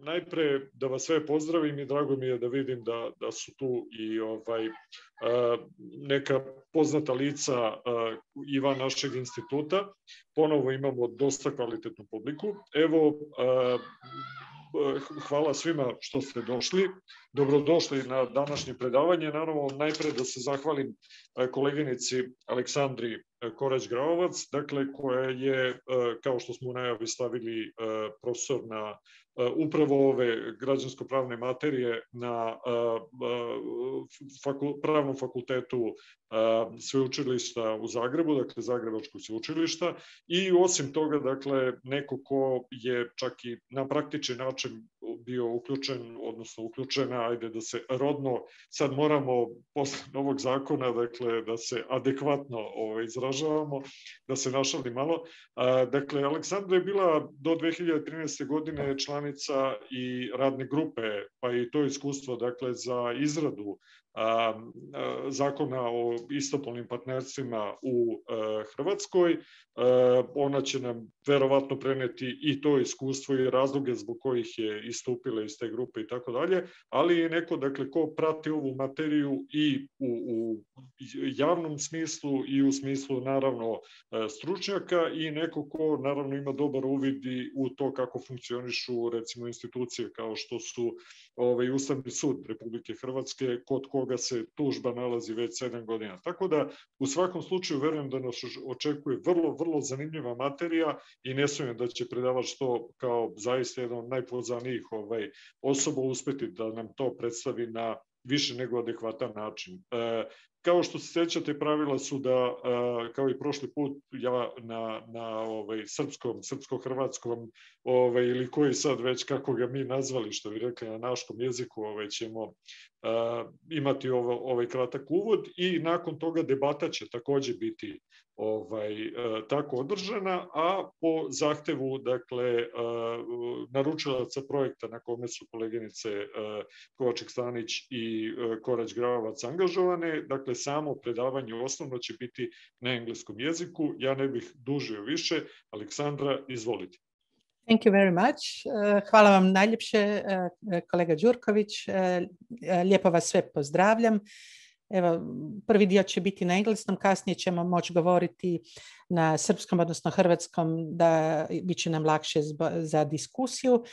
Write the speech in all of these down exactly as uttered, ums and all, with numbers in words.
najpre da vas sve pozdravim i drago mi je da vidim da, da su tu i ovaj, neka poznata lica i van našeg instituta. Ponovo imamo dosta kvalitetnu publiku. Evo, hvala svima što ste došli. Dobrodošli na današnje predavanje. Naravno, najpre da se zahvalim koleginici Aleksandri Korać Graovac, dakle, koja je, kao što smo u najavi stavili, profesor na upravo ove građansko-pravne materije na Pravnom fakultetu sveučilišta u Zagrebu, dakle Zagrebačkog sveučilišta, i osim toga, dakle, neko ko je čak i na praktični način bio uključen, odnosno uključena, ajde da se rodno, sad moramo posle novog zakona, dakle, da se adekvatno ovaj, izražavamo, da se našali malo. Dakle, Aleksandra je bila do dve hiljade trinaeste. godine članica i radne grupe, pa i to iskustvo, dakle, za izradu zakona o istopolnim partnerstvima u Hrvatskoj. Ona će nam verovatno preneti i to iskustvo i razloge zbog kojih je istupila iz te grupe i tako dalje, ali je neko, dakle, ko prati ovu materiju i u, u javnom smislu i u smislu, naravno, stručnjaka, i neko ko, naravno, ima dobar uvid i u to kako funkcionišu, recimo, institucije kao što su ovaj, Ustavni sud Republike Hrvatske, kod koga se tužba nalazi već sedam godina. Tako da, u svakom slučaju, verujem da nas očekuje vrlo, vrlo zanimljiva materija i ne sumnjam da će predavač to kao zaista jedan od najpozvanijih ovaj, osoba uspeti da nam to predstavi na više nego adekvatan način. E, Kao što se sećate, pravila su da, kao i prošli put, ja na, na ovaj, srpskom, srpsko-hrvatskom, ovaj, ili koji sad već, kako ga mi nazvali, što bi rekli na naškom jeziku, ovaj, ćemo uh, imati ovo, ovaj kratak uvod, i nakon toga debata će takođe biti ovaj, uh, tako održana, a po zahtevu, dakle, uh, naručilaca projekta na kome su koleginice uh, Kovaček Stanić i uh, Korać Graovac angažovane, dakle, samo predavanje osnovno će biti na engleskom jeziku. Ja ne bih dužio više. Aleksandra, izvolite. Thank you very much. Hvala vam najljepše, kolega Đurković. Lijepo vas sve pozdravljam. Evo, prvi dio će biti na engleskom, kasnije ćemo moći govoriti na srpskom, odnosno hrvatskom, da bit će nam lakše za diskusiju.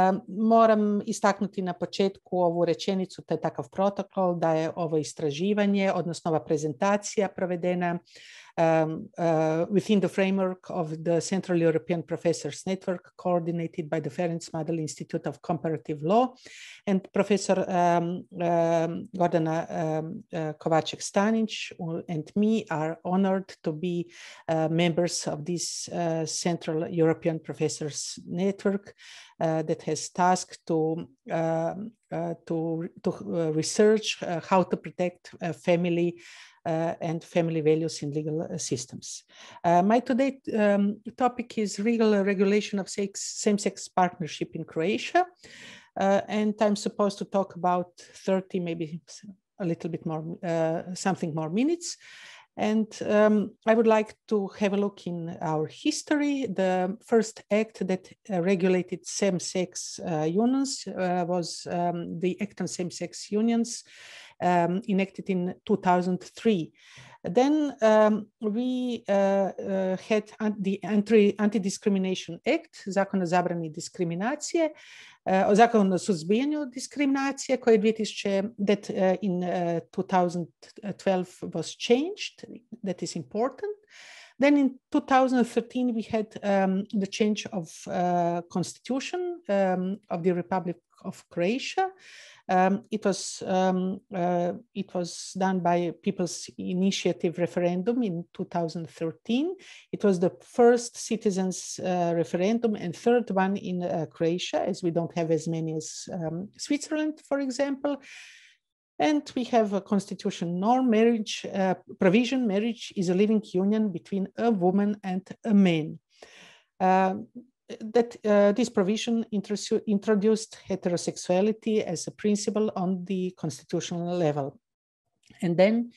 Moram istaknuti na početku ovu rečenicu, to je takav protokol, da je ovo istraživanje, odnosno ova prezentacija provedena Um, uh, within the framework of the Central European Professors Network, coordinated by the Ferenc Madel Institute of Comparative Law, and Professor um, um, Gordana um, uh, Kovaček Stanić and me are honored to be uh, members of this uh, Central European Professors Network uh, that has tasked to uh, uh, to, to uh, research uh, how to protect uh, family Uh, and family values in legal uh, systems. Uh, my today um, topic is legal regulation of same-sex partnership in Croatia, uh, and I'm supposed to talk about thirty, maybe a little bit more, uh, something more minutes. And um, I would like to have a look in our history. The first act that uh, regulated same-sex uh, unions uh, was um, the Act on Same-Sex Unions, um, enacted in two thousand three. Then um, we uh, uh, had the Anti-Discrimination Act, Zakon o zabrani diskriminacije, uh, Zakon o suzbijanju diskriminacije, koji je that uh, in uh, two thousand twelve was changed. That is important. Then in two thousand thirteen, we had um, the change of uh, constitution um, of the Republic of Croatia. Um, it was um, uh, it was done by People's Initiative referendum in two thousand thirteen. It was the first citizens' uh, referendum and third one in uh, Croatia, as we don't have as many as um, Switzerland, for example. And we have a constitution norm, marriage uh, provision. Marriage is a living union between a woman and a man. Uh, that uh, this provision introduced heterosexuality as a principle on the constitutional level. And then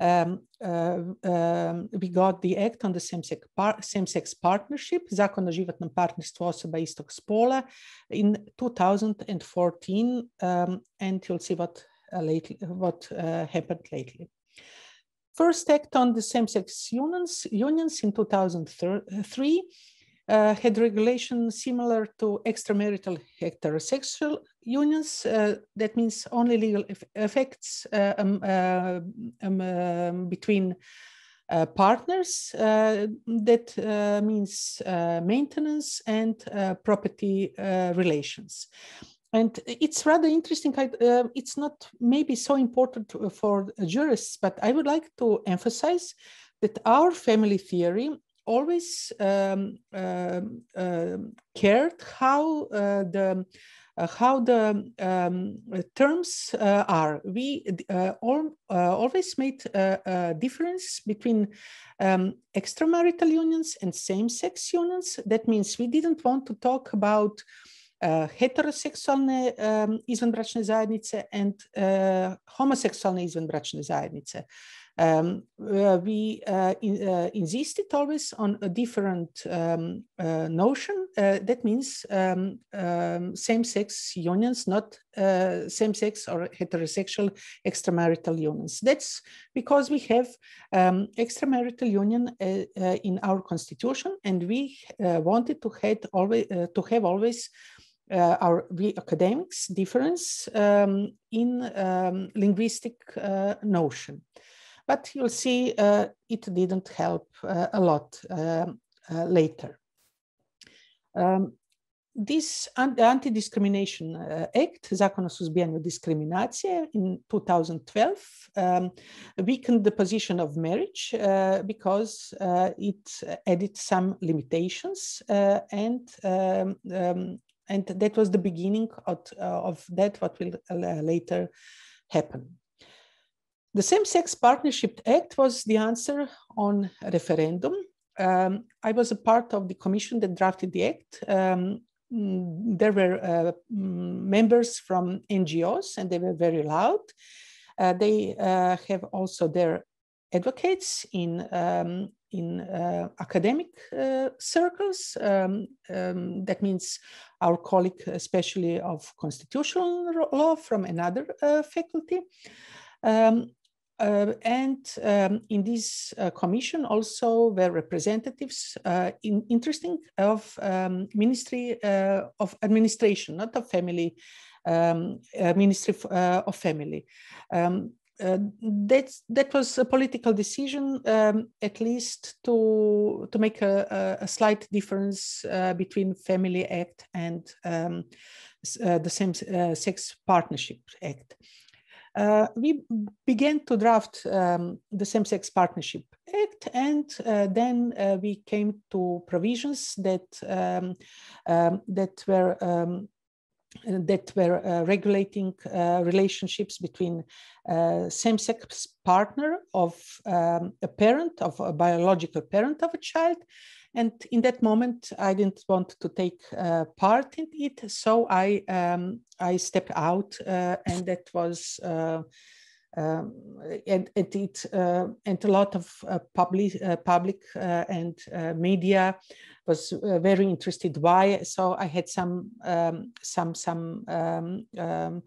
um, uh, um, we got the Act on the same-sex par same-sex partnership, Zakon o životnom partnerstvu osoba istog spola, in two thousand fourteen, um, and you'll see what, uh, lately, what uh, happened lately. First Act on the same-sex unions, unions in two thousand three uh, had regulation similar to extramarital heterosexual unions. Uh, that means only legal effects uh, um, uh, um, um, between uh, partners. Uh, that uh, means uh, maintenance and uh, property uh, relations. And it's rather interesting. I, uh, it's not maybe so important for jurists, but I would like to emphasize that our family theory always um, uh, uh, cared how uh, the uh, how the um, terms uh, are. We uh, all, uh, always made a, a difference between um, extramarital unions and same-sex unions. That means we didn't want to talk about Uh, heteroseksualne um, izvanbračne zajednice and uh, homoseksualne izvanbračne zajednice. Um, uh, we uh, in, uh, insisted always on a different um, uh, notion. Uh, that means um, um, same-sex unions, not uh, same-sex or heterosexual extramarital unions. That's because we have um, extramarital union uh, uh, in our constitution, and we uh, wanted to have always, uh, to have always Uh, our we academics difference um, in um, linguistic uh, notion. But you'll see uh, it didn't help uh, a lot uh, uh, later. Um, this Anti-Discrimination uh, Act, Zakon o suzbijanju diskriminacije, in two thousand twelve um, weakened the position of marriage uh, because uh, it added some limitations uh, and um, um, And that was the beginning of, uh, of that, what will uh, later happen. The Same-Sex Partnership Act was the answer on referendum. Um, I was a part of the commission that drafted the act. Um, there were uh, members from N G Os, and they were very loud. Uh, they uh, have also their advocates in um, in uh, academic uh, circles. Um, um, that means our colleague, especially of constitutional law from another uh, faculty. Um, uh, and um, in this uh, commission also were representatives, uh, in, interesting, of um, Ministry uh, of Administration, not of Family, um, uh, Ministry of, uh, of Family. Um, Uh, that, that was a political decision, um, at least to, to make a, a slight difference uh, between Family Act and um, uh, the Same-Sex Partnership Act. Uh, we began to draft um, the Same-Sex Partnership Act, and uh, then uh, we came to provisions that, um, um, that were um, that were uh, regulating uh, relationships between uh, same-sex partner of um, a parent, of a biological parent of a child. And in that moment, I didn't want to take uh, part in it, so I, um, I stepped out, uh, and that was uh, Um, and, and, it, uh, and a lot of uh, public, uh, public uh, and uh, media was uh, very interested. Why? So I had some, um, some, some. Um, um,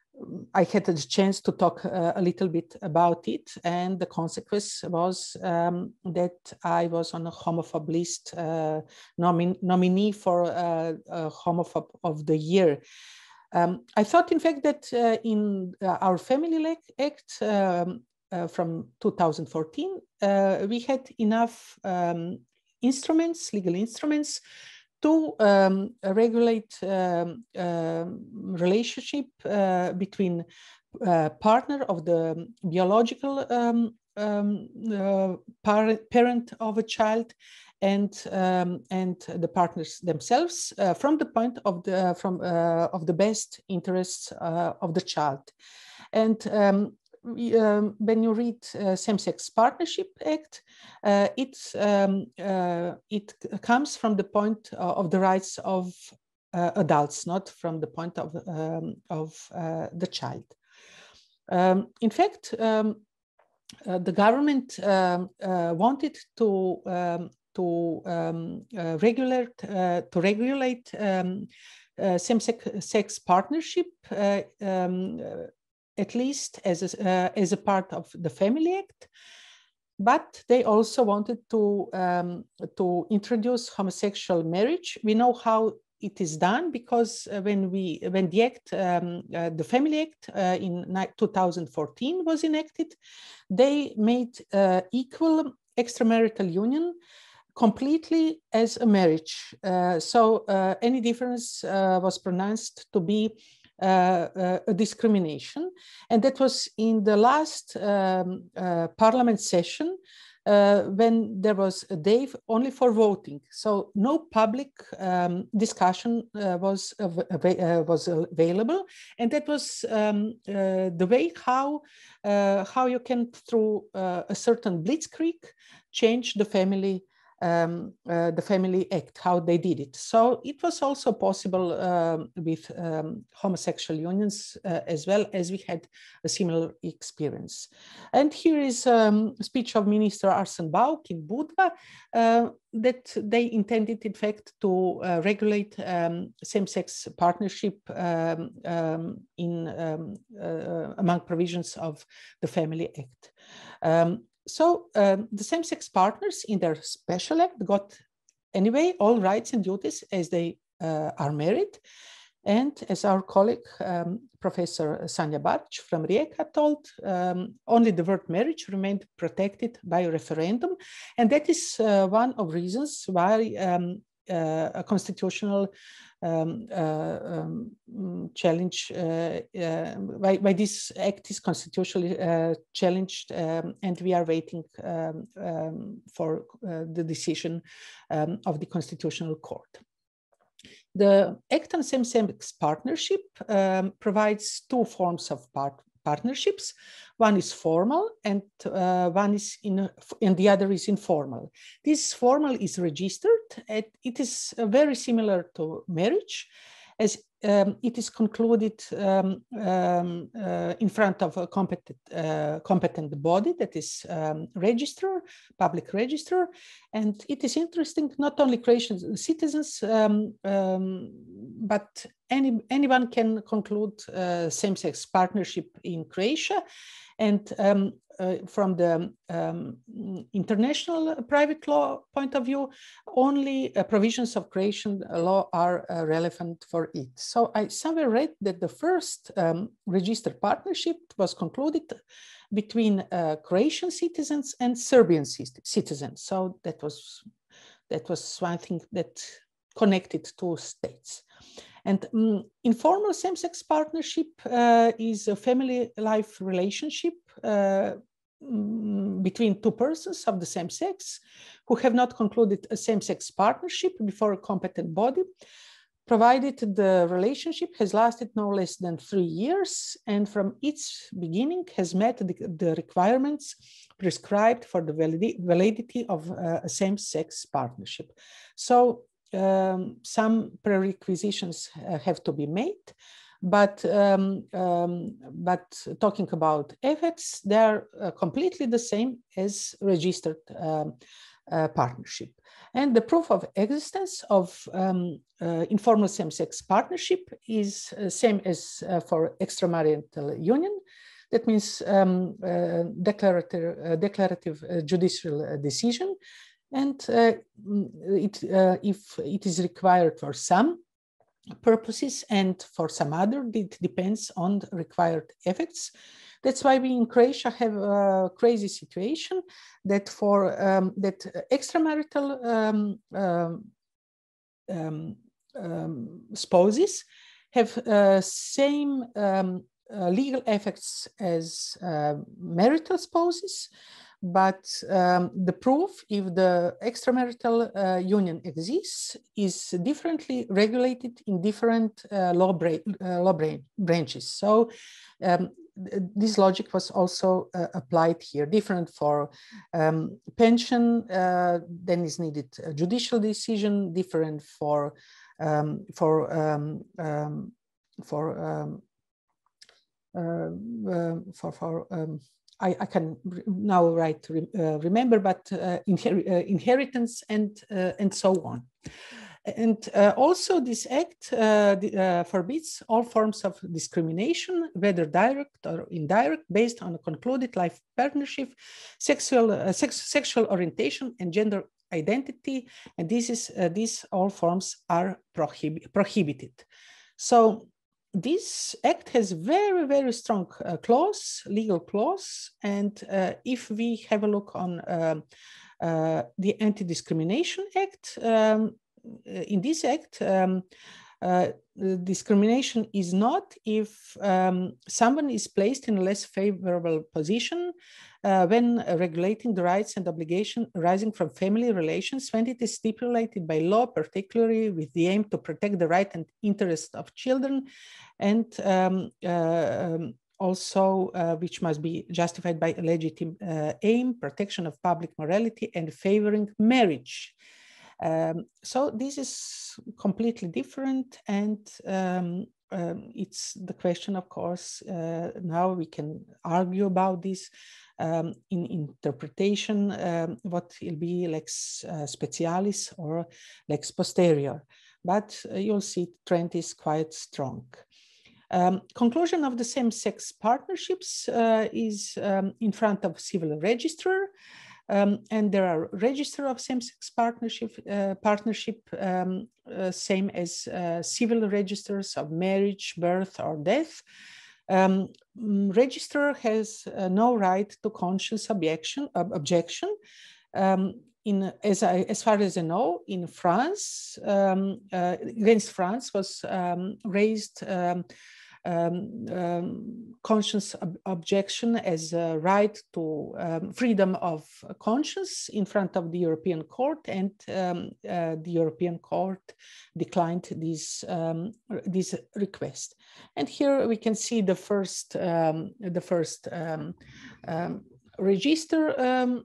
I had the chance to talk uh, a little bit about it, and the consequence was um, that I was on a homophobe list, uh, nomin nominee for uh, a homophobe of the year. Um, I thought, in fact, that uh, in uh, our Family Act um, uh, from two thousand fourteen, uh, we had enough um, instruments, legal instruments, to um, regulate um, uh, relationship uh, between uh, partner of the biological um, um, uh, par parent of a child and um, and the partners themselves uh, from the point of the uh, from uh, of the best interests uh, of the child. And um, we, um, when you read uh, Same-Sex Partnership Act, uh, it um, uh, it comes from the point of the rights of uh, adults, not from the point of um, of uh, the child. Um, in fact. Um, uh, the government um, uh, wanted to um, to um, uh, regulate uh, to regulate um, uh, same-sex partnership, uh, um, uh, at least as a, uh, as a part of the Family Act. But they also wanted to um, to introduce homosexual marriage. We know how it is done because uh, when we when the act um, uh, the Family Act uh, in two thousand fourteen was enacted, they made uh, equal extramarital union completely as a marriage. Uh, so uh, any difference uh, was pronounced to be uh, uh, a discrimination. And that was in the last um, uh, parliament session uh, when there was a day only for voting. So no public um, discussion uh, was, av uh, was available. And that was um, uh, the way how, uh, how you can, through uh, a certain blitzkrieg, change the family Um, uh, the Family Act, how they did it. So it was also possible um, with um, homosexual unions uh, as well, as we had a similar experience. And here is um, a speech of Minister Arsen Bauk in Budva uh, that they intended, in fact, to uh, regulate um, same-sex partnership um, um, in um, uh, among provisions of the Family Act. Um, So um, the same-sex partners in their special act got anyway all rights and duties as they uh, are married. And as our colleague, um, Professor Sanja Barć from Rijeka told, um, only the word marriage remained protected by a referendum. And that is uh, one of reasons why um, uh, a constitutional Um, uh, um, challenge, uh, uh, why, why this act is constitutionally uh, challenged, um, and we are waiting um, um, for uh, the decision um, of the Constitutional Court. The Act on Same-Sex Partnership um, provides two forms of part partnerships. One is formal and uh, one is in, and the other is informal. This formal is registered. It, it is uh, very similar to marriage, as um, it is concluded um, um, uh, in front of a competent, uh, competent body, that is um, registrar, public registrar. And it is interesting, not only Croatian citizens, um, um, but any, anyone can conclude uh, same-sex partnership in Croatia. And um, uh, from the um, international private law point of view, only uh, provisions of Croatian law are uh, relevant for it. So I somewhere read that the first um, registered partnership was concluded between uh, Croatian citizens and Serbian citizens. So that was, that was one thing that connected two states. And um, informal same-sex partnership uh, is a family life relationship uh, between two persons of the same sex who have not concluded a same-sex partnership before a competent body, provided the relationship has lasted no less than three years and from its beginning has met the, the requirements prescribed for the validi validity of uh, a same-sex partnership. So Um, some prerequisitions uh, have to be made, but um, um, but talking about effects, they're uh, completely the same as registered um, uh, partnership. And the proof of existence of um, uh, informal same-sex partnership is uh, same as uh, for extramarital union. That means um, uh, declarative, uh, declarative uh, judicial uh, decision. And uh, it, uh, if it is required for some purposes and for some other, it depends on the required effects. That's why we in Croatia have a crazy situation that for um, that extramarital um, um, um, um, spouses have uh, same um, uh, legal effects as uh, marital spouses. But um, the proof, if the extramarital uh, union exists, is differently regulated in different uh, law, bra uh, law bra branches. So um, this logic was also uh, applied here, different for um, pension, uh, then is needed a judicial decision, different for, um, for, um, um, for, um, uh, uh, for, for um, I, I can now write uh, remember, but uh, inher uh, inheritance and uh, and so on. And uh, also this act uh, the, uh, forbids all forms of discrimination, whether direct or indirect, based on a concluded life partnership, sexual, uh, sex, sexual orientation, and gender identity. And this is, uh, these all forms are prohib prohibited. So this act has very, very strong uh, clause, legal clause. And uh, if we have a look on uh, uh, the Anti-Discrimination Act, um, in this act, um, uh, discrimination is not if um, someone is placed in a less favorable position uh, when regulating the rights and obligations arising from family relations, when it is stipulated by law, particularly with the aim to protect the right and interest of children, and um, uh, um, also uh, which must be justified by a legitimate uh, aim, protection of public morality, and favoring marriage. Um, so this is completely different, and um, um, it's the question, of course, uh, now we can argue about this um, in interpretation, um, what will be lex uh, specialis or lex posterior, but uh, you'll see the trend is quite strong. Um, conclusion of the same-sex partnerships uh, is um, in front of civil register. Um, and there are register of same-sex partnership, uh, partnership um, uh, same as uh, civil registers of marriage, birth, or death. Um, register has uh, no right to conscience objection. Uh, objection. Um, in as I, as far as I know, in France, um, uh, against France was um, raised. Um, Um, um, conscience ob objection as a right to um, freedom of conscience in front of the European Court, and um, uh, the European Court declined this um, this request. And here we can see the first um, the first um, um, register um,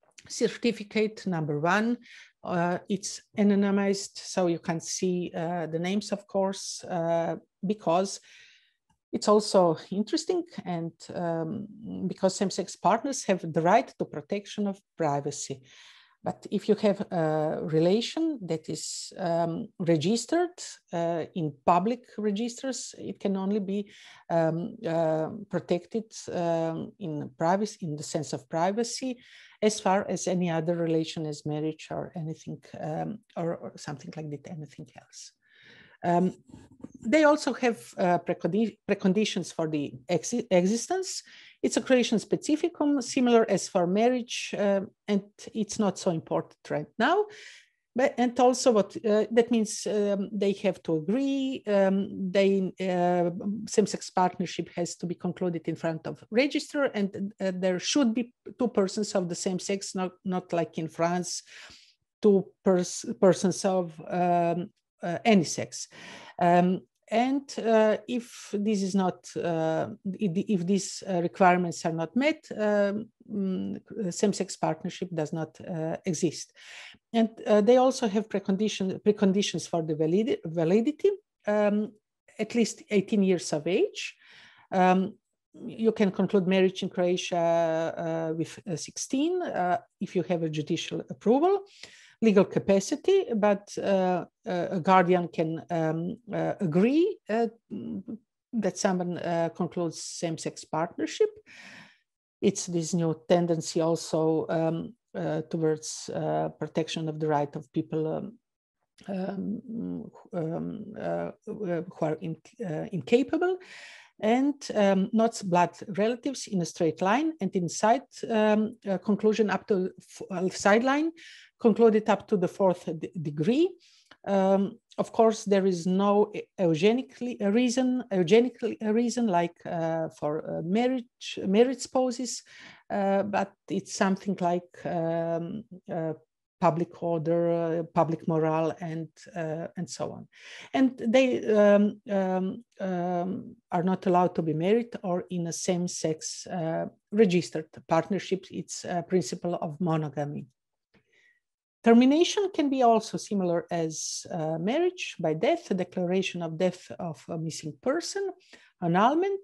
certificate number one. Uh, it's anonymized, so you can see uh, the names, of course, uh, because it's also interesting, and um, because same-sex partners have the right to protection of privacy. But if you have a relation that is um, registered uh, in public registers, it can only be um, uh, protected um, in privacy, in the sense of privacy, as far as any other relation as marriage or anything, um, or, or something like that, anything else. Um, they also have uh, precondi preconditions for the ex existence. It's a Croatian specificum, similar as for marriage, uh, and it's not so important right now. But, and also what uh, that means, um, they have to agree. Um, they uh, same-sex partnership has to be concluded in front of register, and uh, there should be two persons of the same sex, not not like in France, two pers persons of um, uh, any sex. Um, And uh, if this is not, uh, if these uh, requirements are not met, um, same-sex partnership does not uh, exist. And uh, they also have precondition, preconditions for the valid validity, um, at least eighteen years of age. Um, you can conclude marriage in Croatia uh, with uh, sixteen uh, if you have a judicial approval. Legal capacity, but uh, a guardian can um, uh, agree uh, that someone uh, concludes same-sex partnership. It's this new tendency also um, uh, towards uh, protection of the right of people um, um, um, uh, who are in, uh, incapable, and um, not blood relatives in a straight line, and inside um, uh, conclusion up to uh, sideline, concluded up to the fourth degree. Um, of course, there is no eugenically a reason, eugenically a reason like uh, for uh, marriage, marriage spouses, uh, but it's something like um, uh, public order, uh, public morale, and uh, and so on. And they um, um, um, are not allowed to be married or in a same-sex uh, registered partnership. It's a principle of monogamy. Termination can be also similar as uh, marriage by death, a declaration of death of a missing person, annulment,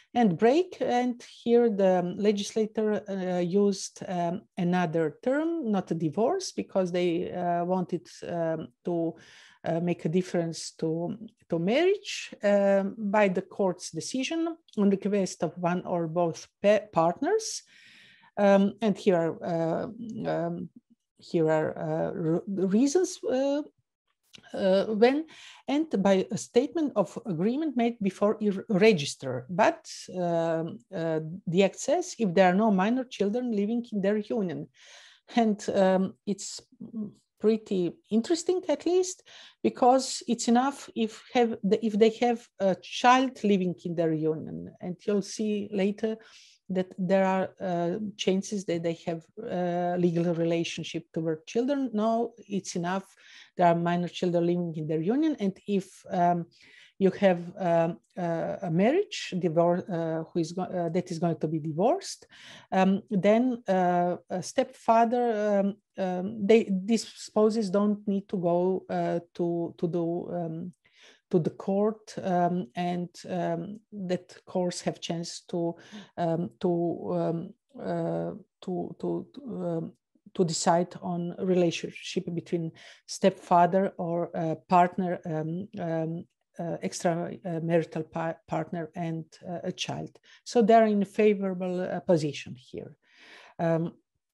and break. And here the legislator uh, used um, another term, not a divorce, because they uh, wanted um, to uh, make a difference to, to marriage um, by the court's decision on request of one or both partners. Um, and here are, uh, um, here are uh, reasons uh, Uh, when, and by a statement of agreement made before you register. But uh, uh, the act says if there are no minor children living in their union. And um, it's pretty interesting, at least, because it's enough if have the, if they have a child living in their union. And you'll see later that there are uh, chances that they have a uh, legal relationship toward children. No, it's enough. There are minor children living in their union. And if um, you have um, uh, a marriage divorce, uh, who is uh, that is going to be divorced, um, then uh, a stepfather, um, um, they, these spouses don't need to go uh, to, to do um, to the court, um, and um, that courts have chance to um, to um, uh, to to um, to decide on a relationship between stepfather or uh, partner, um, um, uh, extramarital pa partner, and uh, a child. So they're in a favorable uh, position here, um,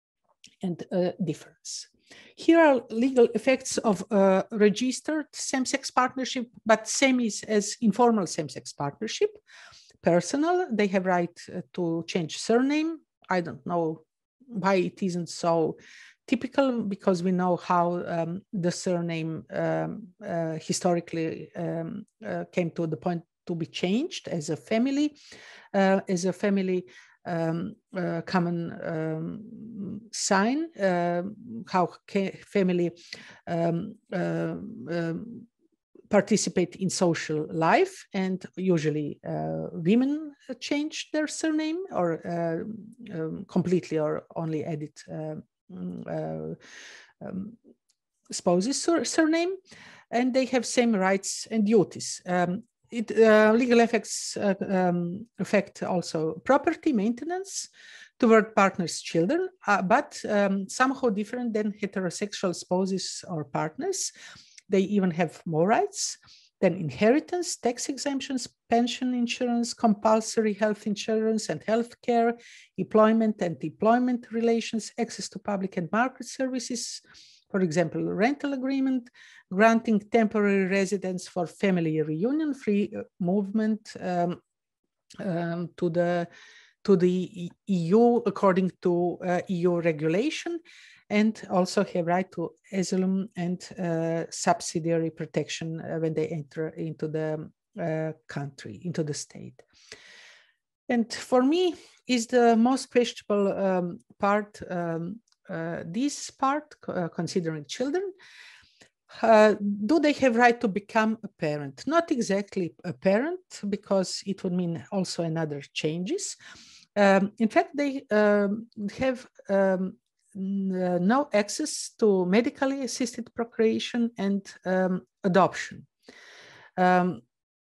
and a difference. Here are legal effects of uh, registered same-sex partnership, but same is as informal same-sex partnership. Personal, they have right to change surname. I don't know why it isn't so typical, because we know how um, the surname um, uh, historically um, uh, came to the point to be changed as a family, uh, as a family Um, uh, common um, sign, uh, how family um, uh, um, participate in social life, and usually uh, women change their surname, or uh, um, completely, or only edit uh, uh, um, spouse's sur surname, and they have same rights and duties. Um, It, uh, legal effects uh, um, affect also property maintenance toward partners' children, uh, but um, somehow different than heterosexual spouses or partners. They even have more rights than inheritance, tax exemptions, pension insurance, compulsory health insurance and health care, employment and deployment relations, access to public and market services, for example, rental agreement, granting temporary residence for family reunion, free movement um, um, to the to the E U according to uh, E U regulation, and also have right to asylum and uh, subsidiary protection uh, when they enter into the uh, country, into the state. And for me, is the most questionable um, part. Um, Uh, this part, uh, considering children, uh, do they have right to become a parent? Not exactly a parent, because it would mean also another changes. Um, in fact, they um, have um, no access to medically assisted procreation and um, adoption. Um,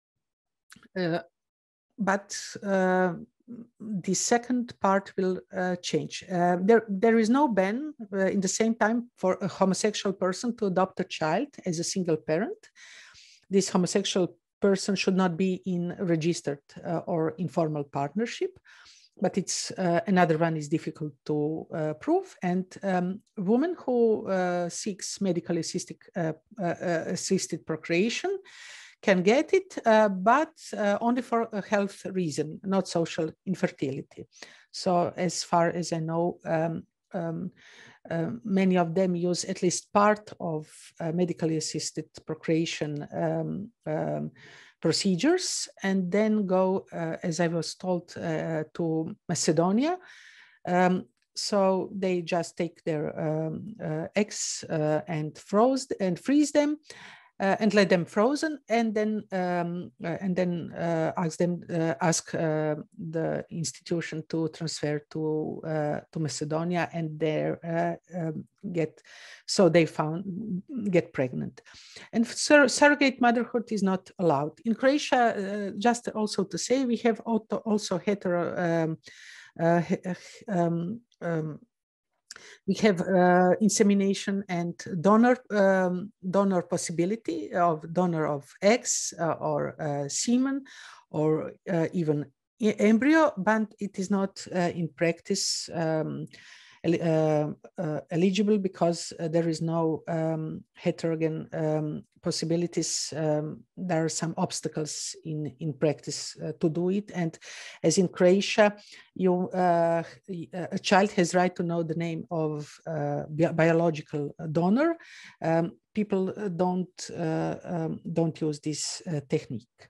uh, but uh, the second part will uh, change. Uh, there, there is no ban uh, in the same time for a homosexual person to adopt a child as a single parent. This homosexual person should not be in registered uh, or informal partnership, but it's uh, another one is difficult to uh, prove. And um, woman who uh, seeks medically assisted, uh, uh, assisted procreation can get it, uh, but uh, only for a health reason, not social infertility. So as far as I know, um, um, uh, many of them use at least part of uh, medically assisted procreation um, um, procedures, and then go, uh, as I was told, uh, to Macedonia. Um, so they just take their um, uh, eggs uh, and froze and freeze them, uh, and let them frozen, and then um, uh, and then uh, ask them uh, ask uh, the institution to transfer to uh, to Macedonia, and there uh, um, get so they found get pregnant. And sur surrogate motherhood is not allowed in Croatia. Uh, just also to say, we have also, also hetero. Um, uh, um, um, We have uh, insemination and donor um, donor possibility of donor of eggs uh, or uh, semen or uh, even embryo, but it is not uh, in practice um, uh, uh, eligible because uh, there is no um, heterogen um, possibilities. Um, there are some obstacles in in practice uh, to do it, and as in Croatia, you uh, a child has right to know the name of uh, bi biological donor. Um, people don't uh, um, don't use this uh, technique.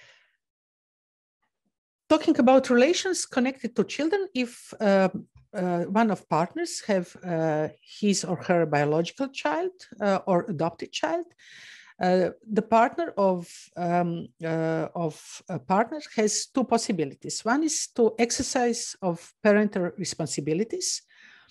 Talking about relations connected to children, if uh, uh, one of partners have uh, his or her biological child uh, or adopted child, uh, the partner of um, uh, of a partner has two possibilities. One is to exercise of parental responsibilities,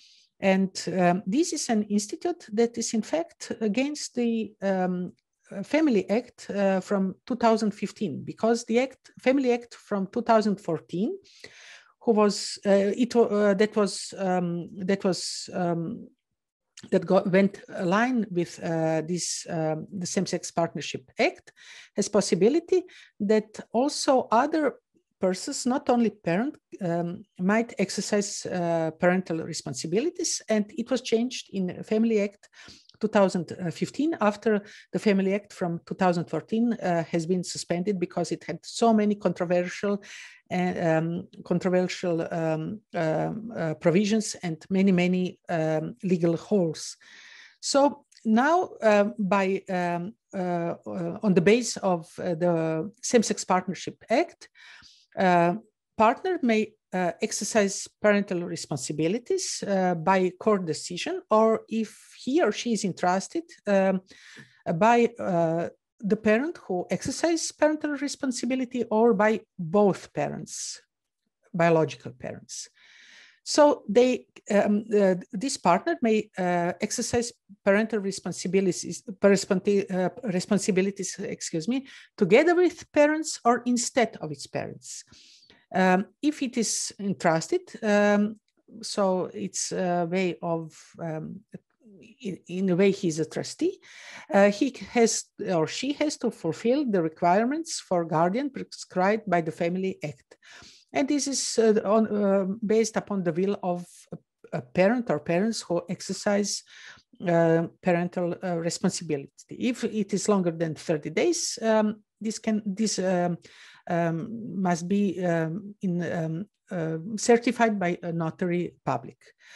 and um, this is an institute that is in fact against the um, Family Act uh, from two thousand fifteen, because the Act, Family Act from two thousand fourteen, who was uh, it uh, that was um, that was um, that got, went aligned with uh, this um, the Same-Sex Partnership Act, has possibility that also other persons, not only parent, um, might exercise uh, parental responsibilities, and it was changed in Family Act two thousand fifteen after the Family Act from two thousand fourteen uh, has been suspended because it had so many controversial and um, controversial um, um, uh, provisions and many many um, legal holes. So now, um, by um, uh, uh, on the base of uh, the Same-Sex Partnership Act, uh, partner may uh, exercise parental responsibilities uh, by court decision, or if he or she is entrusted um, by uh, the parent who exercises parental responsibility, or by both parents, biological parents. So they, um, uh, this partner may uh, exercise parental responsibilities, uh, responsibilities, excuse me, together with parents or instead of its parents. Um, if it is entrusted, um, so it's a way of, um, in, in a way he's a trustee, uh, he has or she has to fulfill the requirements for guardian prescribed by the Family Act. And this is uh, on, uh, based upon the will of a, a parent or parents who exercise uh, parental uh, responsibility. If it is longer than thirty days, um, this can this um, um, must be um, in, um, uh, certified by a notary public.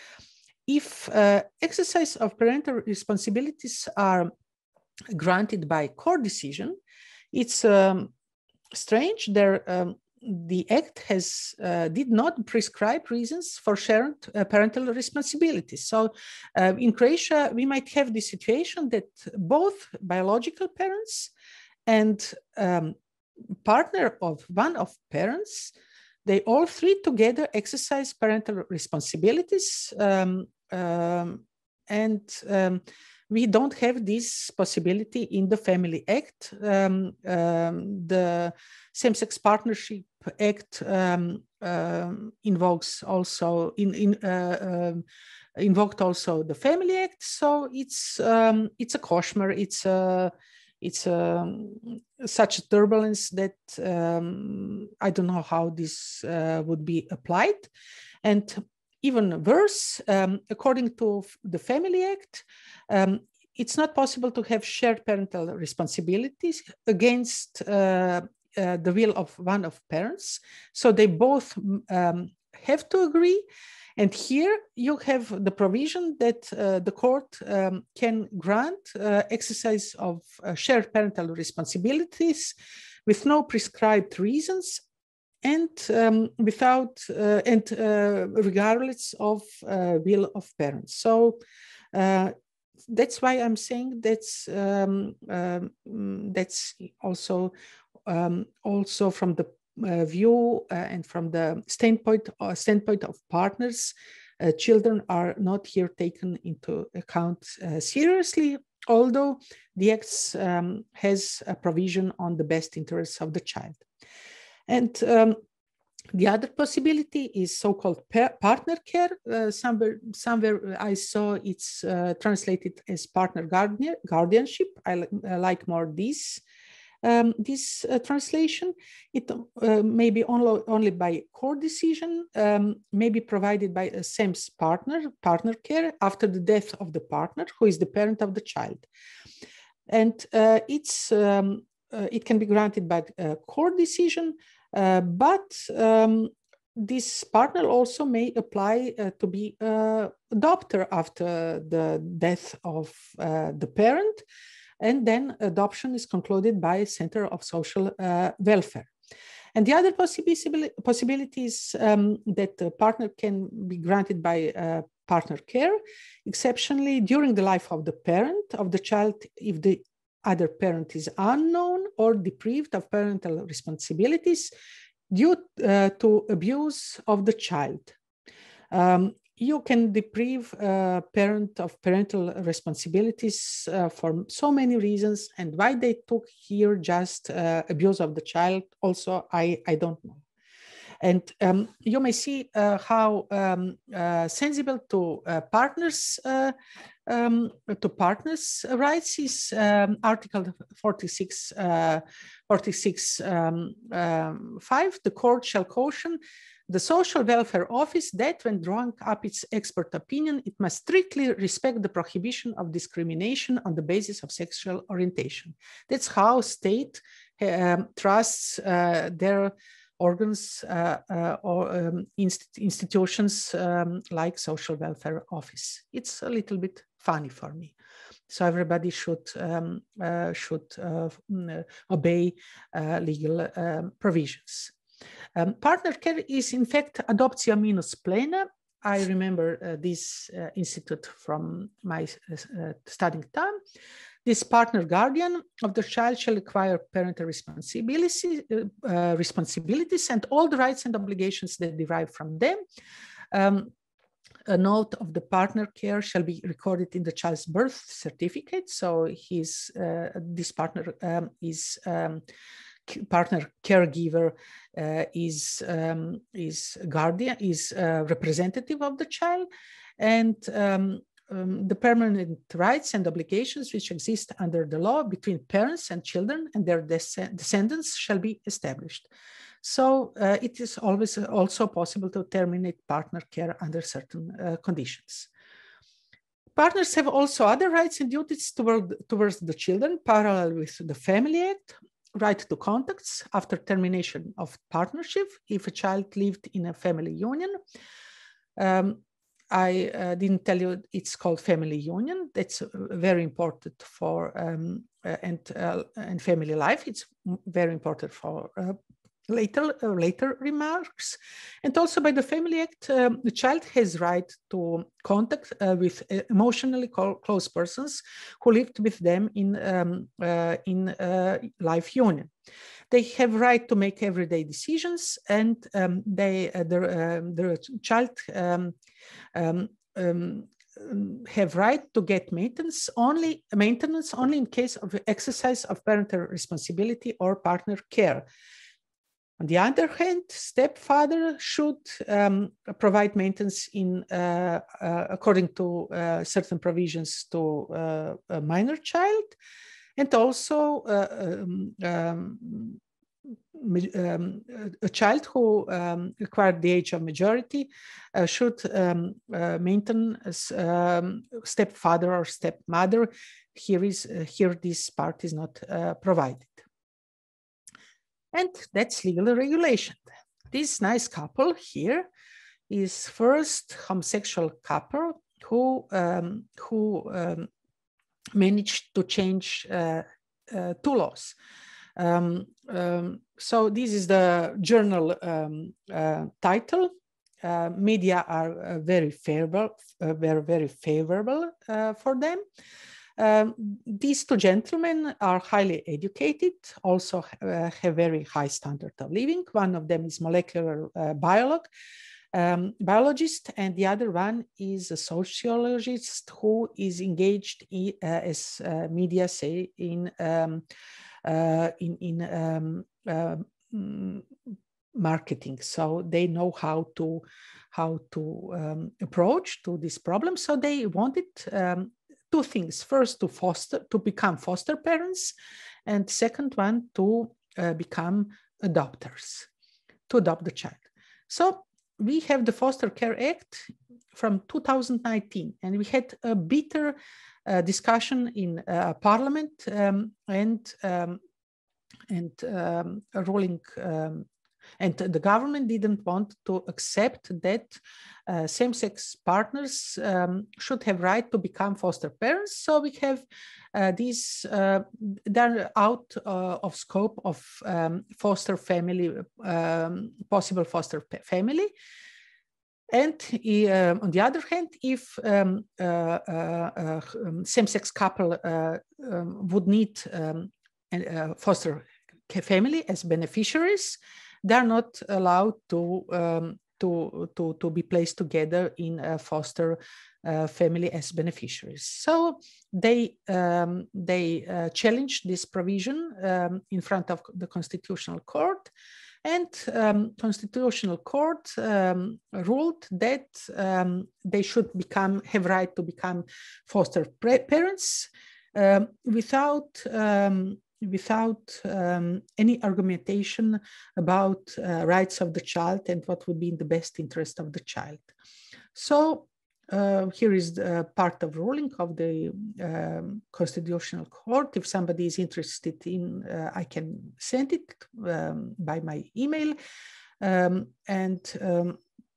If uh, exercise of parental responsibilities are granted by court decision, it's um, strange. There. Um, The Act has uh, did not prescribe reasons for shared uh, parental responsibilities. So uh, in Croatia, we might have the situation that both biological parents and um, partner of one of parents, they all three together exercise parental responsibilities, um, um, and um, we don't have this possibility in the Family Act. Um, um, the Same-Sex Partnership Act um, um, invokes also in, in uh, um, invoked also the Family Act. So it's um, it's a koshmar. It's a it's a, such a turbulence that um, I don't know how this uh, would be applied. And even worse, um, according to the Family Act, um, it's not possible to have shared parental responsibilities against uh, uh, the will of one of parents. So they both um, have to agree. And here you have the provision that uh, the court um, can grant uh, exercise of uh, shared parental responsibilities with no prescribed reasons, and um, without uh, and uh, regardless of uh, will of parents. So uh, that's why I'm saying that's um, um, that's also um, also from the uh, view uh, and from the standpoint uh, standpoint of partners, uh, children are not here taken into account uh, seriously, although the Act um, has a provision on the best interests of the child. And um, the other possibility is so-called partner care. Uh, somewhere, somewhere I saw it's uh, translated as partner guardian, guardianship. I li uh, like more this, um, this uh, translation. It uh, may be only, only by court decision, um, may be provided by a same partner, partner care after the death of the partner, who is the parent of the child. And uh, it's, um, uh, it can be granted by a court decision. Uh, but um, this partner also may apply uh, to be uh, adopter after the death of uh, the parent, and then adoption is concluded by Center of Social uh, Welfare. And the other possibility, possibility is um, that the partner can be granted by uh, partner care, exceptionally during the life of the parent of the child, if the other parent is unknown or deprived of parental responsibilities due uh, to abuse of the child. Um, you can deprive a parent of parental responsibilities uh, for so many reasons, and why they took here just uh, abuse of the child also, I, I don't know. And um, you may see uh, how um, uh, sensible to uh, partners uh, um, to partners' rights is um, Article forty-six, uh, forty-six um, um, five. The court shall caution the Social Welfare Office that when drawing up its expert opinion, it must strictly respect the prohibition of discrimination on the basis of sexual orientation. That's how state um, trusts uh, their organs uh, uh, or um, inst institutions um, like Social Welfare Office. It's a little bit funny for me. So everybody should, um, uh, should uh, obey uh, legal um, provisions. Um, partner care is in fact adoptio minus plena. I remember uh, this uh, institute from my uh, studying time. This partner guardian of the child shall acquire parental responsibilities, uh, responsibilities and all the rights and obligations that derive from them. Um, a note of the partner care shall be recorded in the child's birth certificate. So his, uh, this partner um, is um, partner caregiver uh, is um, is guardian is uh, representative of the child, and um, Um, the permanent rights and obligations which exist under the law between parents and children and their descendants shall be established. So uh, it is always also possible to terminate partner care under certain uh, conditions. Partners have also other rights and duties toward, towards the children, parallel with the Family Act. Right to contacts after termination of partnership if a child lived in a family union. Um, I uh, didn't tell you it's called family union. That's uh, very important for um, uh, and uh, and family life. It's very important for uh, later uh, later remarks. And also by the Family Act, um, the child has right to contact uh, with emotionally close persons who lived with them in um, uh, in uh, life union. They have right to make everyday decisions, and um, they uh, the, uh, the child um, um, um, have right to get maintenance only maintenance only in case of exercise of parental responsibility or partner care. On the other hand, stepfather should um, provide maintenance in uh, uh, according to uh, certain provisions to uh, a minor child, and also uh, um, um, um, a child who um, acquired the age of majority uh, should um, uh, maintain um, stepfather or stepmother. Here is uh, here this part is not uh, provided. And that's legal regulation. This nice couple here is first homosexual couple who um, who um, managed to change uh, uh, two laws. Um, um, so this is the journal um, uh, title. uh, media are uh, very favorable, uh, very, very favorable uh, for them. Um, these two gentlemen are highly educated, also uh, have very high standard of living. One of them is molecular uh, biolog, um, biologist, and the other one is a sociologist who is engaged in, uh, as uh, media say in um, uh, in, in um, uh, marketing. So they know how to how to um, approach to this problem. So they wanted um, two things: first, to foster, to become foster parents, and second one, to uh, become adopters, to adopt the child. So we have the Foster Care Act from two thousand nineteen, and we had a bitter uh, discussion in uh, Parliament, um, and um, and um, a ruling. Um, And the government didn't want to accept that uh, same-sex partners um, should have right to become foster parents. So we have uh, these, uh, they're out uh, of scope of um, foster family, um, possible foster family. And uh, on the other hand, if um, uh, uh, uh, same-sex couple uh, um, would need um, a foster family as beneficiaries, they're not allowed to, um, to, to, to be placed together in a foster uh, family as beneficiaries. So they, um, they uh, challenged this provision um, in front of the Constitutional Court, and um, Constitutional Court um, ruled that um, they should become, have right to become foster parents um, without um, without um, any argumentation about uh, rights of the child and what would be in the best interest of the child. So uh, here is the part of ruling of the um, Constitutional Court. If somebody is interested in, uh, I can send it um, by my email. Um, and um,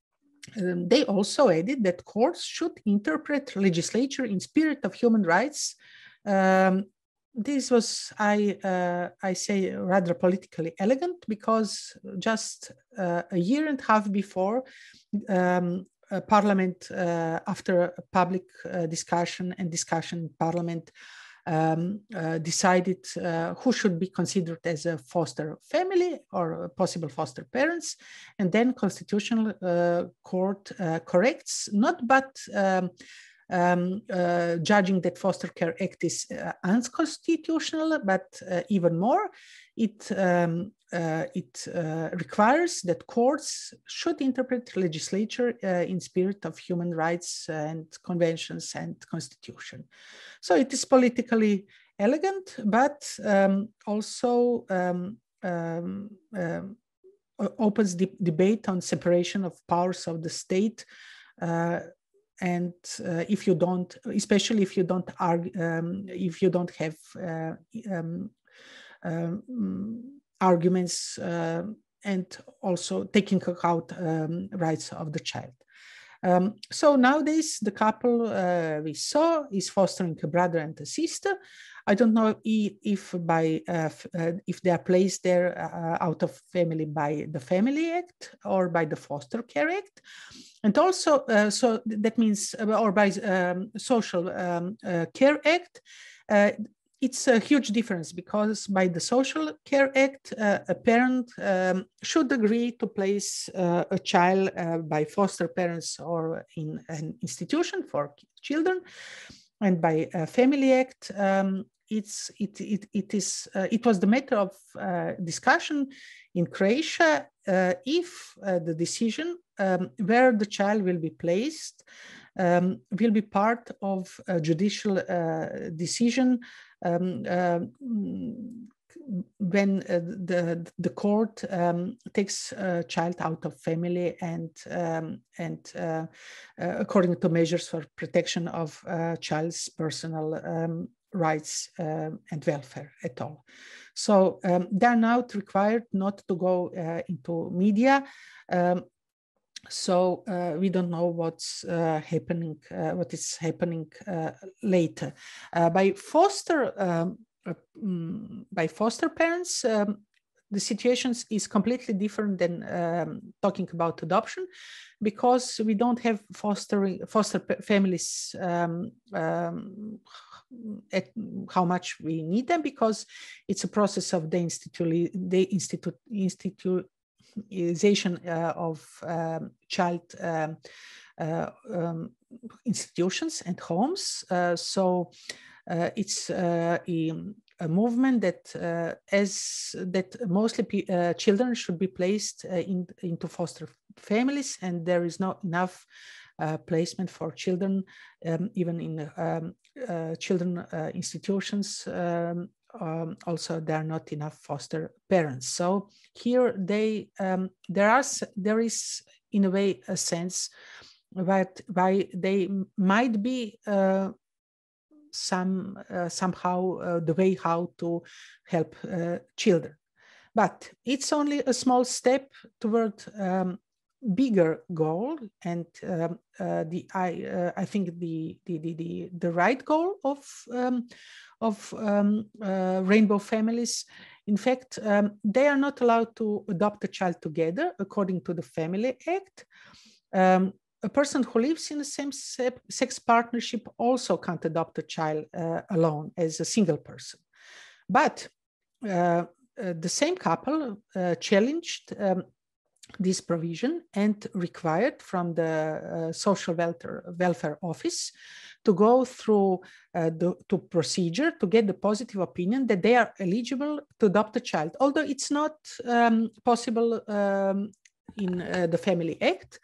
um, they also added that courts should interpret legislature in spirit of human rights. Um, This was, I, uh, I say, rather politically elegant, because just uh, a year and a half before, um, uh, Parliament, uh, after a public uh, discussion and discussion in Parliament, um, uh, decided uh, who should be considered as a foster family or possible foster parents. And then Constitutional uh, Court uh, corrects, not but um, Um, uh, judging that Foster Care Act is uh, unconstitutional, but uh, even more, it, um, uh, it uh, requires that courts should interpret legislature uh, in spirit of human rights and conventions and constitution. So it is politically elegant, but um, also um, um, um, opens the debate on separation of powers of the state. Uh, And uh, if you don't, especially if you don't argue, um, if you don't have uh, um, um, arguments uh, and also taking account um, rights of the child. Um, so nowadays, the couple uh, we saw is fostering a brother and a sister. I don't know if, if by uh, uh, if they are placed there uh, out of family by the Family Act or by the Foster Care Act. And also, uh, so that means, uh, or by um, Social um, uh, Care Act, uh, it's a huge difference, because by the Social Care Act, uh, a parent um, should agree to place uh, a child uh, by foster parents or in an institution for children. And by uh, Family Act, um, it's it it it is uh, it was the matter of uh, discussion in Croatia uh, if uh, the decision um, where the child will be placed um, will be part of a judicial uh, decision um, uh, when uh, the the court um, takes a child out of family and um, and uh, uh, according to measures for protection of uh, child's personal um, rights uh, and welfare at all. So um, they're now required not to go uh, into media. Um, so uh, we don't know what's uh, happening, uh, what is happening uh, later. Uh, by foster, um, uh, by foster parents, um, the situation is completely different than um, talking about adoption, because we don't have fostering foster families um, um, at how much we need them, because it's a process of the institu the institute institutionalization uh, of um, child um, uh, um, institutions and homes. Uh, so uh, it's uh, a, a movement that uh, as that mostly uh, children should be placed uh, in, into foster families, and there is not enough uh, placement for children, um, even in um, uh, children uh, institutions. Um, um, also, there are not enough foster parents. So here they um, there are there is in a way a sense that why they might be uh, some uh, somehow uh, the way how to help uh, children, but it's only a small step toward um, bigger goal, and um, uh, the I uh, I think the the the the, the right goal of um, of um, uh, rainbow families. In fact, um, they are not allowed to adopt a child together according to the Family Act. Um, a person who lives in the same sex partnership also can't adopt a child uh, alone as a single person. But uh, uh, the same couple uh, challenged um, this provision and required from the uh, social welfare, welfare office to go through uh, the to procedure to get the positive opinion that they are eligible to adopt a child, although it's not um, possible um, in uh, the Family Act.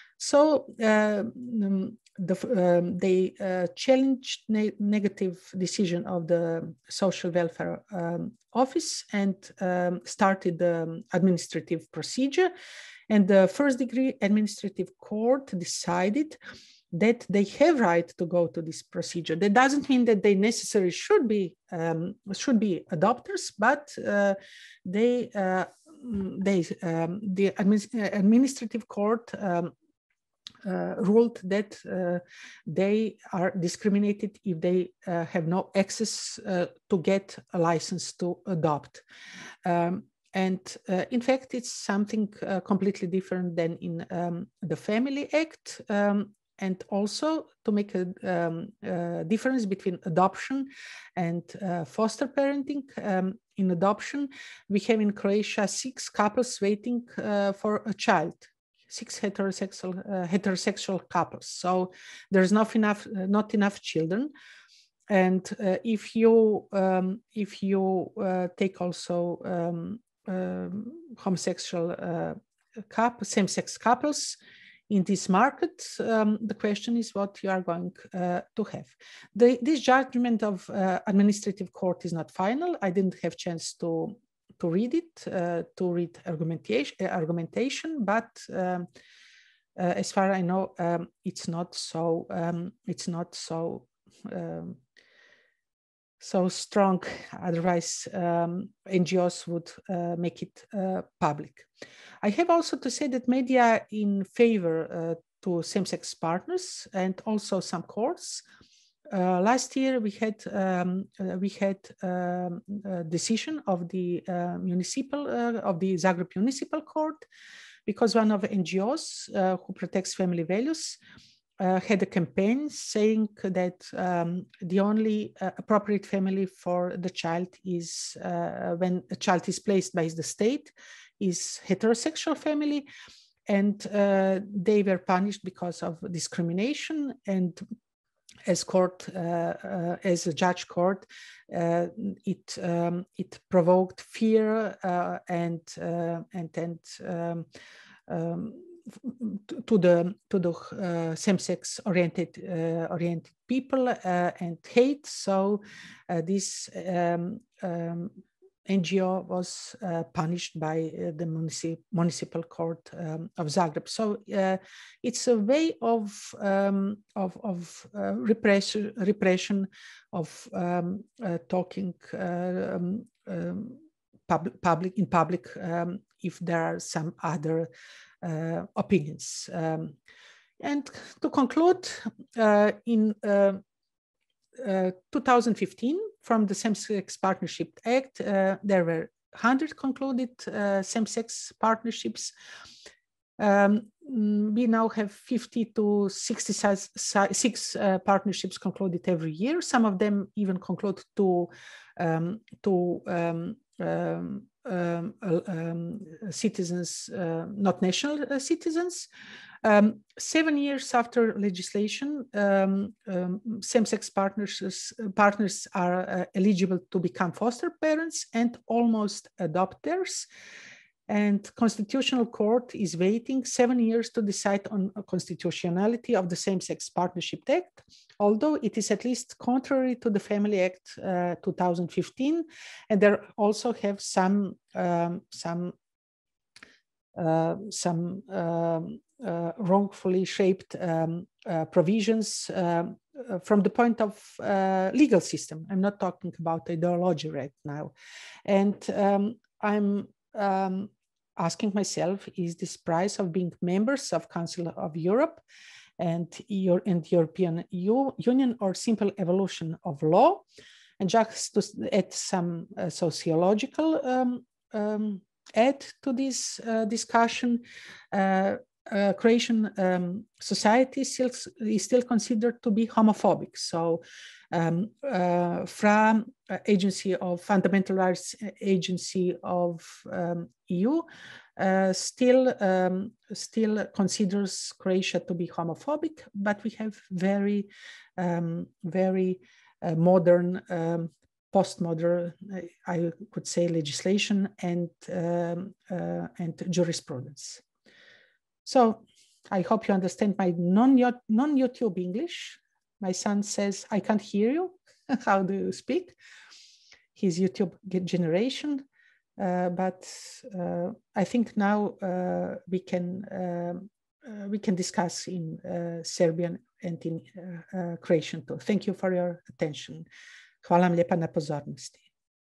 So uh, the, um, they uh, challenged ne negative decision of the social welfare um, office and um, started the administrative procedure. And the first degree administrative court decided that they have right to go to this procedure. That doesn't mean that they necessarily should be um, should be adopters, but uh, they uh, they um, the administ administrative court um, Uh, ruled that uh, they are discriminated if they uh, have no access uh, to get a license to adopt. Um, and uh, in fact, it's something uh, completely different than in um, the Family Act. Um, and also to make a um, uh, difference between adoption and uh, foster parenting. Um, in adoption, we have in Croatia six couples waiting uh, for a child. Six heterosexual uh, heterosexual couples. So there's not enough uh, not enough children, and uh, if you um, if you uh, take also um, um, homosexual uh, couple, same-sex couples in this market, um, the question is what you are going uh, to have. The, this judgment of uh, administrative court is not final. I didn't have chance to. to read it, uh, to read argumentation, uh, argumentation but um, uh, as far as I know, um, it's not so, um, it's not so, um, so strong. Otherwise, um, N G Os would uh, make it uh, public. I have also to say that media in favor uh, to same-sex partners and also some courts. Uh, last year, we had um, uh, we had um, a decision of the uh, municipal uh, of the Zagreb Municipal Court, because one of N G Os uh, who protects family values uh, had a campaign saying that um, the only uh, appropriate family for the child is uh, when a child is placed by the state is heterosexual family, and uh, they were punished because of discrimination. And as court, uh, uh, as a judge court, uh, it um, it provoked fear uh, and uh, and and um, um, to the to the uh, same-sex oriented uh, oriented people uh, and hate. So uh, this um, um, N G O was uh, punished by uh, the municip municipal court um, of Zagreb. So uh, it's a way of um, of, of uh, repression repression of um, uh, talking uh, um, um, pub public in public um, if there are some other uh, opinions. Um, and to conclude, uh, in uh, uh, two thousand fifteen. From the Same-Sex Partnership Act, uh, there were hundred concluded uh, same-sex partnerships. Um, we now have fifty to sixty-six uh, partnerships concluded every year. Some of them even conclude to, um, to um, um, um, uh, um, citizens, uh, not national uh, citizens. Um, seven years after legislation, um, um, same-sex partners, partners are uh, eligible to become foster parents and almost adopters. And Constitutional Court is waiting seven years to decide on a constitutionality of the Same-Sex Partnership Act, although it is at least contrary to the Family Act uh, two thousand fifteen, and there also have some um, some uh, some um, uh, wrongfully shaped um, uh, provisions um, uh, from the point of uh, legal system. I'm not talking about ideology right now, and um, I'm Um, asking myself, is this price of being members of Council of Europe and, Euro and European U Union or simple evolution of law? And just to add some uh, sociological um, um, add to this uh, discussion, uh, uh, Croatian um, society still, is still considered to be homophobic. So Um, uh, F R A, uh, Agency of Fundamental Rights Agency of um, E U, uh, still um, still considers Croatia to be homophobic, but we have very um, very uh, modern, um, postmodern, I could say, legislation and um, uh, and jurisprudence. So I hope you understand my non non YouTube English. My son says, I can't hear you. How do you speak? His YouTube generation. Uh, but uh, I think now uh, we can uh, uh, we can discuss in uh, Serbian and in uh, uh, Croatian too. Thank you for your attention. Hvala vam lijepa na pozornosti.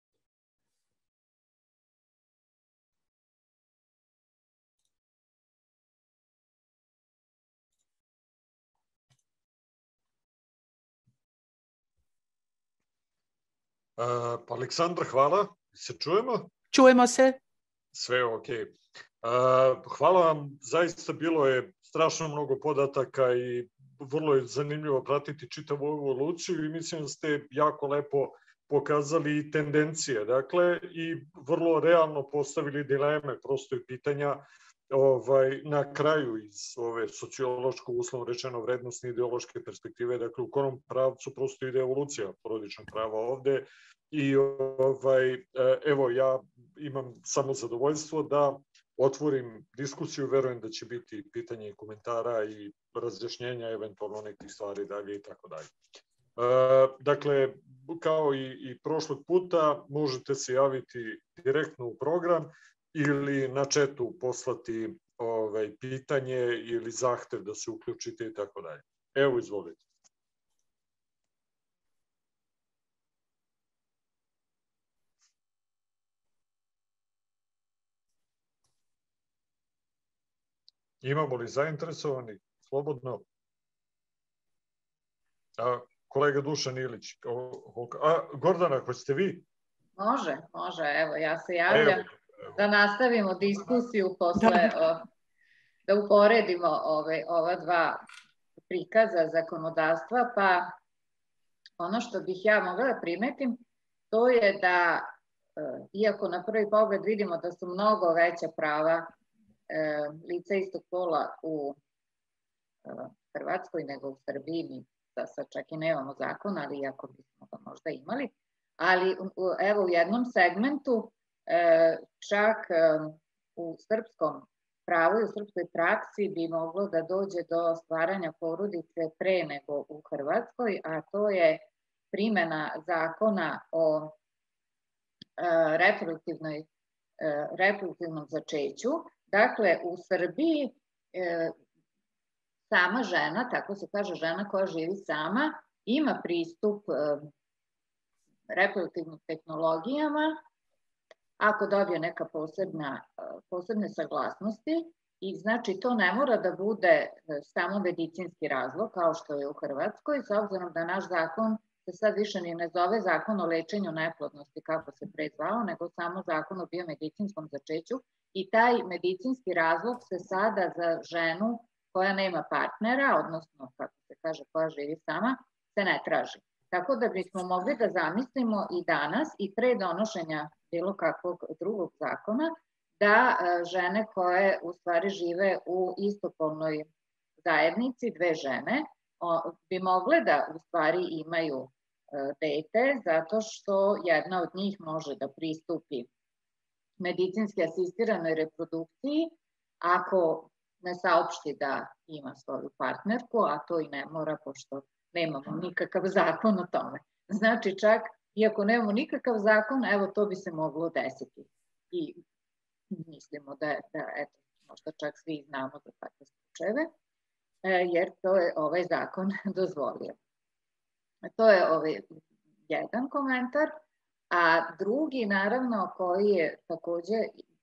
Uh, Aleksandra, hvala. Se čujemo? Čujemo se. Sve ok. Uh, hvala vam. Zaista bilo je strašno mnogo podataka i vrlo je zanimljivo pratiti čitavu ovu evoluciju i mislim da ste jako lepo pokazali tendencije. Dakle, i vrlo realno postavili dileme, prosto i pitanja ovaj, na kraju iz ove sociološko, uslovno rečeno, vrednostne ideološke perspektive, dakle u kojem pravcu prosto ide evolucija porodičnog prava ovde. I ovaj, evo, ja imam samo zadovoljstvo da otvorim diskusiju, verujem da će biti pitanja i komentara i razjašnjenja eventualno nekih stvari dalje i tako dalje. Dakle, kao i, i prošlog puta, možete se javiti direktno u program ili na chatu poslati ovaj, pitanje ili zahtev da se uključite i tako dalje. Evo, izvolite. Imamo li zainteresovani? Slobodno. A, kolega Dušan Ilić. A, Gordana, hoćete vi? Može, može. Evo, ja se javljam. Evo. Da nastavimo diskusiju posle, o, da uporedimo ove, ova dva prikaza zakonodavstva, pa ono što bih ja mogla da primetim, to je da, iako na prvi pogled vidimo da su mnogo veća prava e, lica istog pola u e, Hrvatskoj nego u Srbiji, mi sa čak i nemamo zakon, ali iako bismo ga možda imali, ali evo u jednom segmentu čak u srpskom pravu i u srpskoj praksi bi moglo da dođe do stvaranja porodice pre nego u Hrvatskoj, a to je primjena zakona o reproduktivnoj, reproduktivnom začeću. Dakle, u Srbiji sama žena, tako se kaže žena koja živi sama, ima pristup reproduktivnim tehnologijama ako dobije neka posebna, posebne saglasnosti i znači to ne mora da bude samo medicinski razlog kao što je u Hrvatskoj, s obzirom da naš zakon se sad više ni ne zove zakon o lečenju neplodnosti kako se pre zvao, nego samo zakon o biomedicinskom začeću i taj medicinski razlog se sada za ženu koja nema partnera, odnosno kako se kaže koja živi sama, se ne traži. Tako da bismo mogli da zamislimo i danas i pre donošenja bilo kakvog drugog zakona da žene koje u stvari žive u istopolnoj zajednici, dve žene, bi mogle da u stvari imaju dete zato što jedna od njih može da pristupi medicinski asistiranoj reprodukciji ako ne saopšti da ima svoju partnerku, a to i ne mora pošto nemamo nikakav zakon o tome. Znači čak, iako nemamo nikakav zakon, evo to bi se moglo desiti. I mislimo da, da eto, možda čak svi znamo za takve slučajeve, jer to je ovaj zakon dozvolio. To je ovaj jedan komentar, a drugi naravno koji je takođe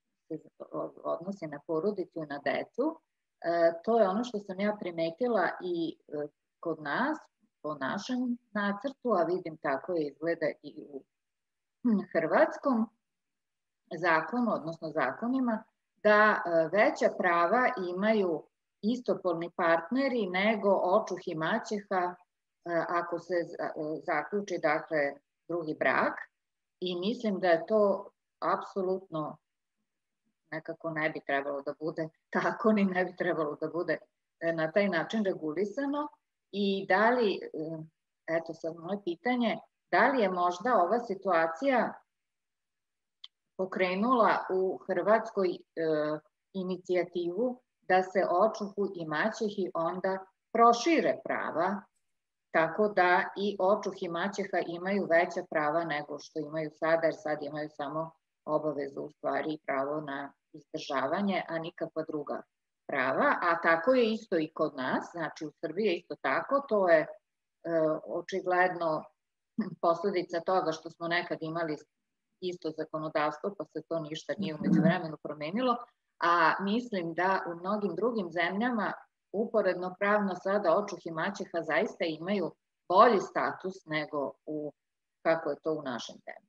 odnosi na porodicu i na decu, to je ono što sam ja primetila i kod nas, po našem nacrtu, a vidim tako je izgleda i u hrvatskom zakonu, odnosno zakonima, da veća prava imaju istopolni partneri nego očuh i maćeha ako se zaključi, dakle, drugi brak. I mislim da je to apsolutno nekako ne bi trebalo da bude tako, ni ne bi trebalo da bude na taj način regulisano. I da li, eto sad moje pitanje, da li je možda ova situacija pokrenula u Hrvatskoj e, inicijativu da se očuhu i maćehi onda prošire prava, tako da i očuh i maćeha imaju veća prava nego što imaju sada, jer sad imaju samo obavezu u stvari pravo na izdržavanje, a nikakva druga prava, a tako je isto i kod nas, znači u Srbiji je isto tako, to je e, očigledno posledica toga što smo nekad imali isto zakonodavstvo, pa se to ništa nije umeđu vremenu promenilo, a mislim da u mnogim drugim zemljama uporedno pravno sada očuh i maćeha zaista imaju bolji status nego u, kako je to u našem zemlji.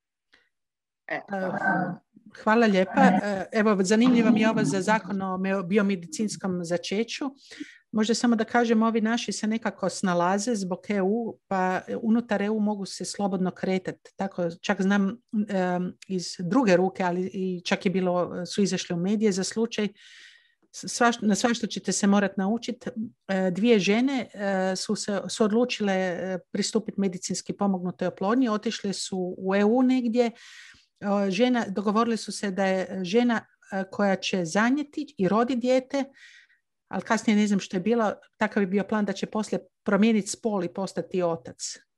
Eto, hvala lijepa. Evo, zanimljivo mi je ovo za zakon o biomedicinskom začeću. Možda samo da kažem, ovi naši se nekako snalaze zbog E U, pa unutar E U mogu se slobodno kretati. Tako, čak znam um, iz druge ruke, ali i čak je bilo, su izašli u medije za slučaj, sva, na svašta ćete se morati naučiti. Dvije žene su, se, su odlučile pristupiti medicinski pomognutoj oplodnji, otišle su u E U negdje. Žena, dogovorili su se da je žena koja će zanijeti i rodi dijete, ali kasnije ne znam što je bilo, takav je bio plan da će poslije promijeniti spol i postati otac.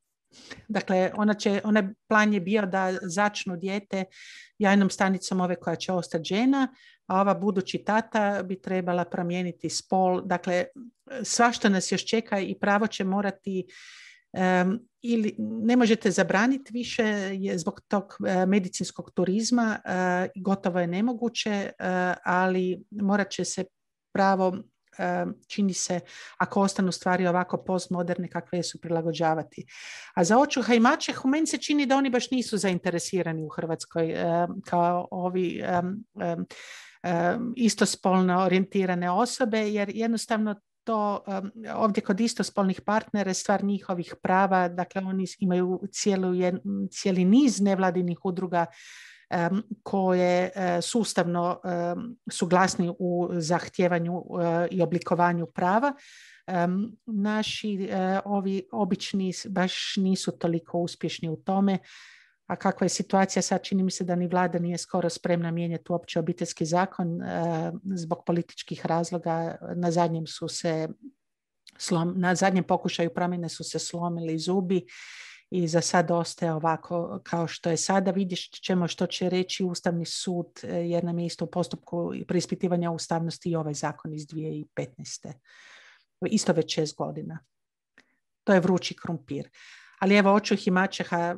Dakle, ona će, ona plan je bio da začnu dijete jajnom stanicom ove koja će ostati žena, a ova budući tata bi trebala promijeniti spol. Dakle, svašta nas još čeka i pravo će morati Um, ili ne možete zabraniti više je zbog tog uh, medicinskog turizma, uh, gotovo je nemoguće, uh, ali morat će se pravo, uh, čini se, ako ostanu stvari ovako postmoderne kakve su, prilagođavati. A za očuha i maćehu meni se čini da oni baš nisu zainteresirani u Hrvatskoj uh, kao ovi um, um, um, istospolno orijentirane osobe, jer jednostavno to um, ovdje kod istospolnih partnera je stvar njihovih prava, dakle oni imaju cijelu, jed, cijeli niz nevladinih udruga um, koje uh, sustavno um, su glasni u zahtijevanju uh, i oblikovanju prava. Um, naši uh, ovi obični baš nisu toliko uspješni u tome. A kakva je situacija sad, čini mi se da ni vlada nije skoro spremna mijenjati uopće obiteljski zakon e, zbog političkih razloga. Na zadnjem su se slom, na zadnjem pokušaju promjene su se slomili zubi i za sad ostaje ovako kao što je sada. Vidjet ćemo što će reći Ustavni sud, jer nam je isto u postupku preispitivanja ustavnosti i ovaj zakon iz dvije tisuće petnaeste. Isto već šest godina. To je vrući krumpir. Ali evo, očuh i maćeha,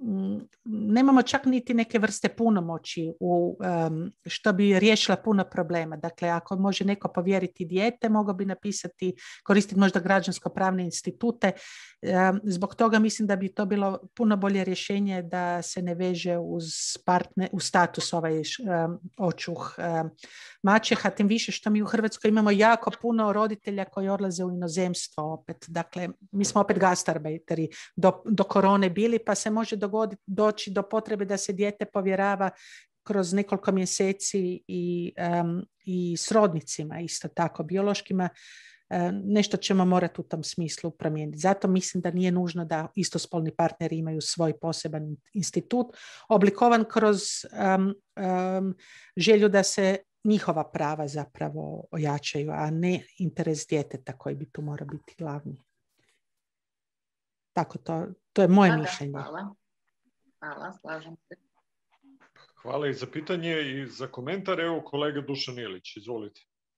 nemamo čak niti neke vrste punomoći u, um, što bi riješila puno problema. Dakle, ako može neko povjeriti dijete, mogao bi napisati, koristiti možda građansko-pravne institute. Um, zbog toga mislim da bi to bilo puno bolje rješenje da se ne veže uz, partner, uz status ovaj um, očuh um, maćeha, tim više što mi u Hrvatskoj imamo jako puno roditelja koji odlaze u inozemstvo opet. Dakle, mi smo opet gastarbajteri do, do korone bili, pa se može dogoditi, doći do potrebe da se dijete povjerava kroz nekoliko mjeseci i, um, i srodnicima, isto tako biološkima. Um, nešto ćemo morati u tom smislu promijeniti. Zato mislim da nije nužno da istospolni partneri imaju svoj poseban institut, oblikovan kroz um, um, želju da se njihova prava zapravo ojačaju, a ne interes djeteta koji bi tu mora biti glavni. Tako to, to je moje da, mišljenje. Hvala. Hvala, slažem se. Hvala i za pitanje i za komentar. Evo kolega Dušan Ilić, izvolite.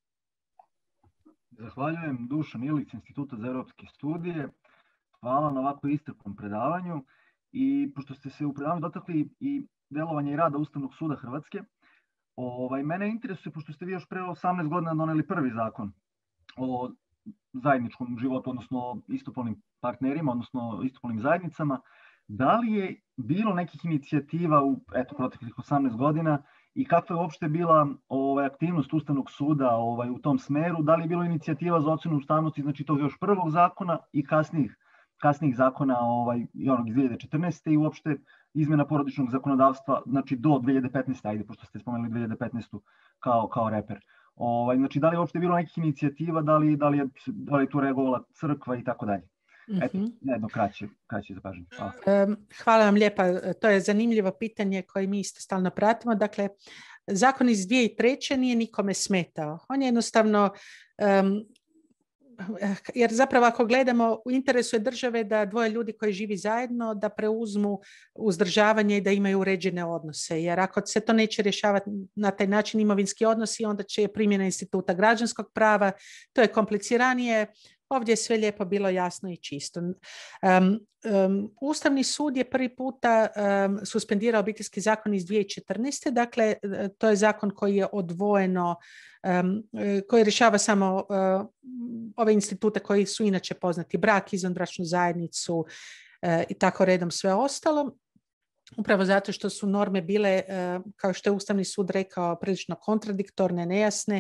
Zahvaljujem, Dušan Ilić, Instituta za europske studije. Hvala na ovako iscrpnom predavanju. I pošto ste se u predavanju dotakli i delovanja i rada Ustavnog suda Hrvatske, ovaj, mene interesuje, pošto ste vi još pre osamnaest godina doneli prvi zakon o zajedničkom životu, odnosno istopolnim partnerima, odnosno istopolnim zajednicama, da li je bilo nekih inicijativa u eto, proteklih osamnaest godina i kakva je uopšte bila ovaj, aktivnost Ustavnog suda ovaj, u tom smeru? Da li je bilo inicijativa za ocjenu ustavnosti, znači tog još prvog zakona i kasnijih, kasnijih zakona ovaj, i onog iz dvije hiljade četrnaeste. i uopšte izmjena porodičnog zakonodavstva, znači do dvije hiljade petnaeste. Ajde, pošto ste spomenuli dvije hiljade petnaestu kao, kao reper. Ovaj, znači, da li je uopšte bilo nekih inicijativa, da li, da li, je, da li je tu reagovala crkva i tako dalje? Eto, jedno kraće, kraće zapažnje. Hvala. Hvala vam lijepa. To je zanimljivo pitanje koje mi isto stalno pratimo. Dakle, zakon iz dvije hiljade treće nije nikome smetao. On je jednostavno, um, jer zapravo ako gledamo, u interesu je države da dvoje ljudi koji živi zajedno da preuzmu uzdržavanje i da imaju uređene odnose. Jer ako se to neće rješavati na taj način imovinski odnosi, onda će primjena instituta građanskog prava, to je kompliciranije. Ovdje je sve lijepo bilo jasno i čisto. Um, um, Ustavni sud je prvi puta um, suspendirao obiteljski zakon iz dvije hiljade četrnaeste. Dakle, to je zakon koji je odvojeno, um, koji rješava samo uh, ove institute koji su inače poznati, brak, izvanbračnu zajednicu uh, i tako redom sve ostalo. Upravo zato što su norme bile, uh, kao što je Ustavni sud rekao, prilično kontradiktorne, nejasne.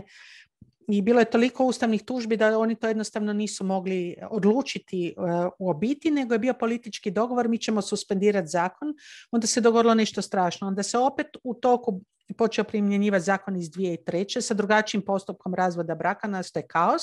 I bilo je toliko ustavnih tužbi da oni to jednostavno nisu mogli odlučiti uh, u obiti, nego je bio politički dogovor, mi ćemo suspendirati zakon. Onda se dogodilo nešto strašno. Onda se opet u toku počeo primjenjivati zakon iz dvije hiljade treće sa drugačijim postupkom razvoda braka, nastaje kaos.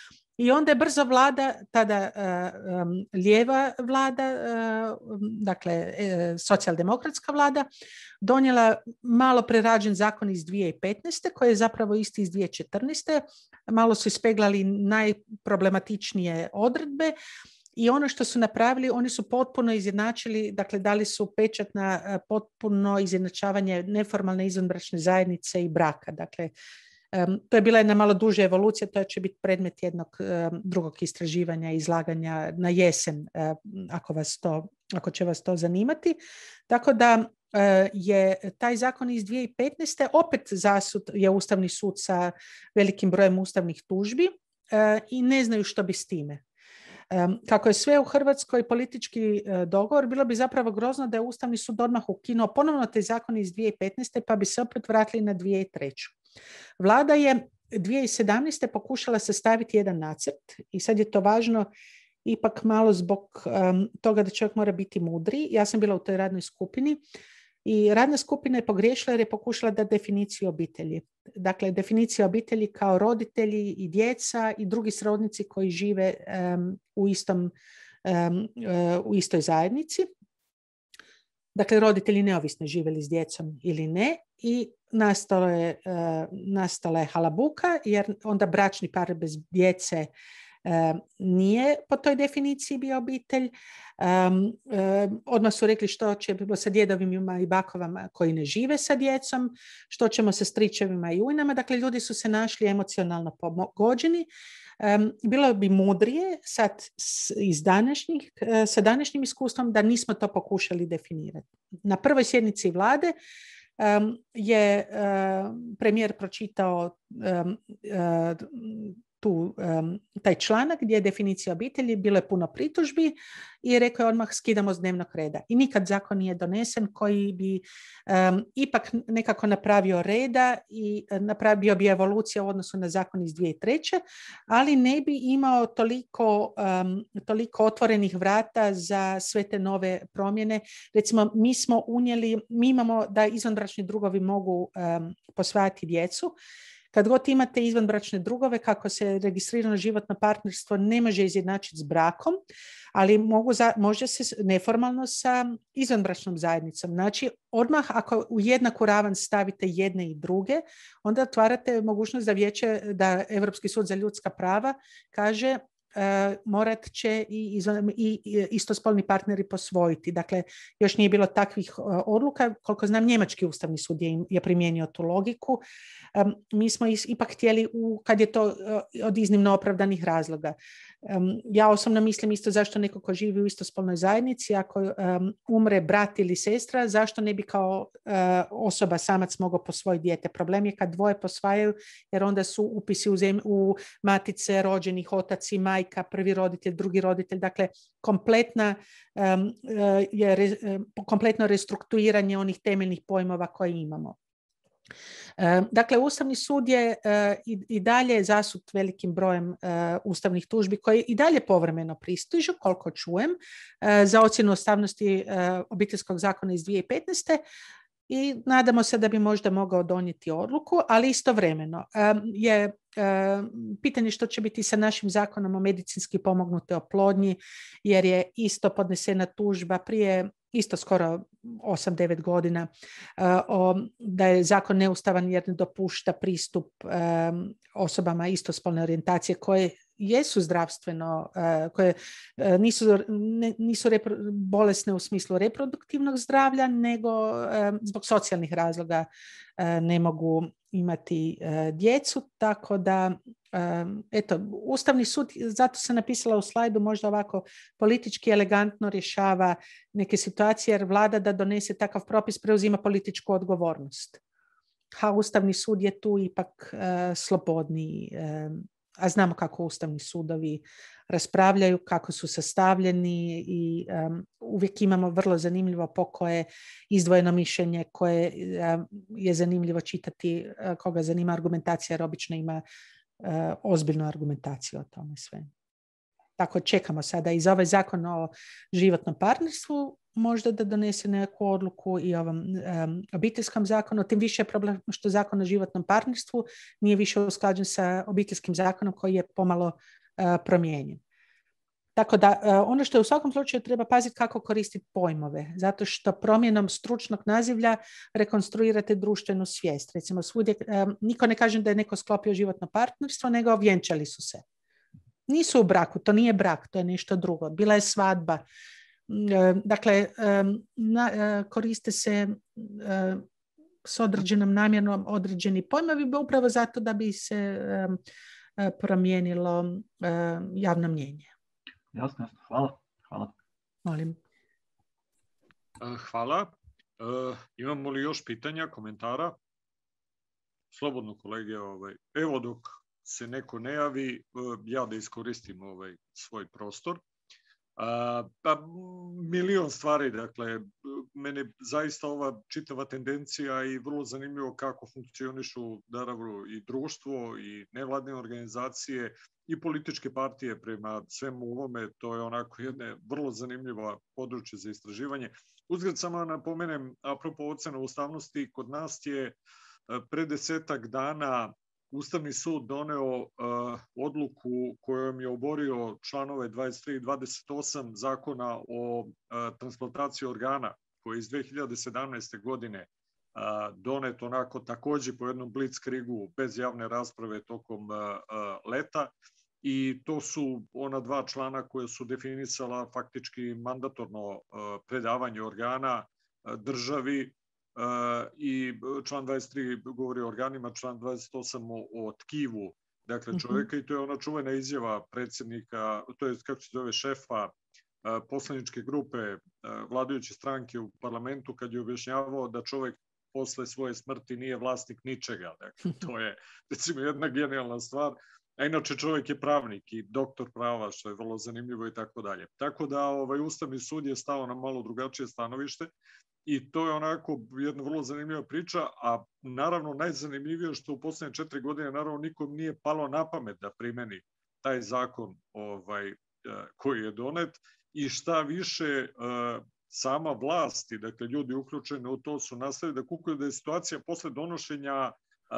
I onda je brzo vlada, tada uh, um, lijeva vlada, uh, dakle uh, socijaldemokratska vlada, donijela malo prerađen zakon iz dvije hiljade petnaeste koji je zapravo isti iz dvije hiljade četrnaeste. Malo su ispeglali najproblematičnije odredbe i ono što su napravili, oni su potpuno izjednačili, dakle dali su pečat na uh, potpuno izjednačavanje neformalne izvanbračne zajednice i braka. Dakle, Um, to je bila jedna malo duža evolucija, to će biti predmet jednog um, drugog istraživanja i izlaganja na jesen, uh, ako, vas to, ako će vas to zanimati. Tako da uh, je taj zakon iz dvije hiljade petnaeste opet zasud je Ustavni sud sa velikim brojem ustavnih tužbi uh, i ne znaju što bi s time. Um, kako je sve u Hrvatskoj politički uh, dogovor, bilo bi zapravo grozno da je Ustavni sud odmah ukinuo ponovno taj zakon iz dvije hiljade petnaeste pa bi se opet vratili na dvije hiljade treće. Vlada je dvije hiljade sedamnaeste pokušala sastaviti jedan nacrt i sad je to važno ipak malo zbog um, toga da čovjek mora biti mudri. Ja sam bila u toj radnoj skupini i radna skupina je pogriješila jer je pokušala dati definiciju obitelji. Dakle, definicija obitelji kao roditelji i djeca i drugi srodnici koji žive um, u, istom, um, uh, u istoj zajednici. Dakle, roditelji neovisno živjeli s djecom ili ne i nastala je, uh, nastala je halabuka jer onda bračni par bez djece uh, nije po toj definiciji bio obitelj. Um, uh, odmah su rekli što će sa djedovima i bakovama koji ne žive sa djecom, što ćemo sa stričevima i ujnama. Dakle, ljudi su se našli emocionalno pogođeni. Um, bilo bi mudrije sad iz današnjih, sa današnjim iskustvom da nismo to pokušali definirati. Na prvoj sjednici vlade um, je um, premijer pročitao um, uh, tu, um, taj članak gdje je definicija obitelji, bilo je puno pritužbi i rekao je odmah skidamo s dnevnog reda. I nikad zakon nije donesen koji bi um, ipak nekako napravio reda i napravio bi evolucija u odnosu na zakon iz dvije tisuće treće. ali ne bi imao toliko, um, toliko otvorenih vrata za sve te nove promjene. Recimo, mi smo unijeli, mi imamo da izvanbračni drugovi mogu um, posvajati djecu. Kad god imate izvanbračne drugove, kako se registrirano životno partnerstvo ne može izjednačiti s brakom, ali mogu za, može se neformalno sa izvanbračnom zajednicom. Znači, odmah ako u jednaku ravan stavite jedne i druge, onda otvarate mogućnost da vijeće, da Europski sud za ljudska prava kaže Uh, morat će i, izvan, i, i istospolni partneri posvojiti. Dakle, još nije bilo takvih uh, odluka. Koliko znam, Njemački ustavni sud je, je primijenio tu logiku. Um, mi smo is, ipak htjeli, u, kad je to uh, od iznimno opravdanih razloga. Um, ja osobno mislim isto zašto neko ko živi u istospolnoj zajednici, ako um, umre brat ili sestra, zašto ne bi kao uh, osoba samac mogao posvojiti dijete. Problem je kad dvoje posvajaju, jer onda su upisi u, zem, u matice rođenih, otac i majka, prvi roditelj, drugi roditelj, dakle kompletna, um, je re, kompletno restrukturiranje onih temeljnih pojmova koje imamo. Dakle, Ustavni sud je uh, i, i dalje zasut velikim brojem uh, ustavnih tužbi koje i dalje povremeno pristižu, koliko čujem, uh, za ocjenu ustavnosti uh, obiteljskog zakona iz dvije tisuće petnaeste. I nadamo se da bi možda mogao donijeti odluku, ali istovremeno um, je um, pitanje što će biti sa našim zakonom o medicinski pomognute oplodnji, jer je isto podnesena tužba prije isto skoro osam devet godina uh, o, da je zakon neustavan jer ne dopušta pristup um, osobama istospolne orijentacije koje jesu zdravstveno, uh, koje uh, nisu, ne, nisu repro, bolesne u smislu reproduktivnog zdravlja, nego uh, zbog socijalnih razloga uh, ne mogu imati uh, djecu, tako da um, eto, Ustavni sud, zato sam napisala u slajdu, možda ovako politički elegantno rješava neke situacije, jer vlada da donese takav propis preuzima političku odgovornost. A Ustavni sud je tu ipak uh, slobodniji, um, a znamo kako ustavni sudovi raspravljaju, kako su sastavljeni i um, uvijek imamo vrlo zanimljivo pokoje izdvojeno mišljenje koje um, je zanimljivo čitati, uh, koga zanima argumentacija, jer obično ima uh, ozbiljnu argumentaciju o tome sve. Tako čekamo sada i za ovaj zakon o životnom partnerstvu možda da donese neku odluku i ovom um, obiteljskom zakonu. Tim više je problem što zakon o životnom partnerstvu nije više usklađen sa obiteljskim zakonom koji je pomalo uh, promijenjen. Tako da uh, ono što je u svakom slučaju treba paziti kako koristiti pojmove, zato što promjenom stručnog nazivlja rekonstruirate društvenu svijest. Recimo svugdje um, niko ne kaže da je neko sklopio životno partnerstvo, nego vjenčali su se. Nisu u braku, to nije brak, to je nešto drugo. Bila je svadba. Dakle, na, koriste se s određenom namjerom određeni pojmovi upravo zato da bi se promijenilo javno mnijenje. Jasno, jasno. Hvala. Hvala. Molim. Hvala. Uh, imamo li još pitanja, komentara? Slobodno, kolege. Ovaj. Evo dok se neko ne javi, uh, ja da iskoristim ovaj svoj prostor. Uh, pa milion stvari, dakle, mene zaista ova čitava tendencija i vrlo zanimljivo kako funkcionišu naravno i društvo i nevladine organizacije i političke partije prema svemu ovome, to je onako jedne vrlo zanimljivo područje za istraživanje. Uzgled samo napomenem, apropo ocena ustavnosti, kod nas je pre desetak dana Ustavni sud doneo uh, odluku kojom je oborio članove dvadeset tri i dvadeset osam zakona o uh, transplantaciji organa, koji je iz dve hiljade sedamnaeste. godine uh, donet onako takođe po jednom blitzkriegu bez javne rasprave tokom uh, uh, leta. I to su ona dva člana koje su definisala faktički mandatorno uh, predavanje organa uh, državi. Uh, i član dvadeset tri govori o organima, član dvadeset osam o, o tkivu dakle čovjeka, i to je ona čuvena izjava predsjednika, to je kako se zove šefa poslaničke grupe vladajuće stranke u parlamentu, kad je objašnjavao da čovjek posle svoje smrti nije vlasnik ničega. Dakle, to je recimo jedna genijalna stvar. A inače čovjek je pravnik i doktor prava, što je vrlo zanimljivo i tako dalje. Tako da ovaj Ustavni sud je stao na malo drugačije stanovište i to je onako jedna vrlo zanimljiva priča, a naravno najzanimljivije što u posljednje četiri godine naravno nikom nije palo na pamet da primeni taj zakon ovaj, koji je donet i šta više sama vlast i dakle ljudi uključeni u to su nastavili da kukaju da je situacija posle donošenja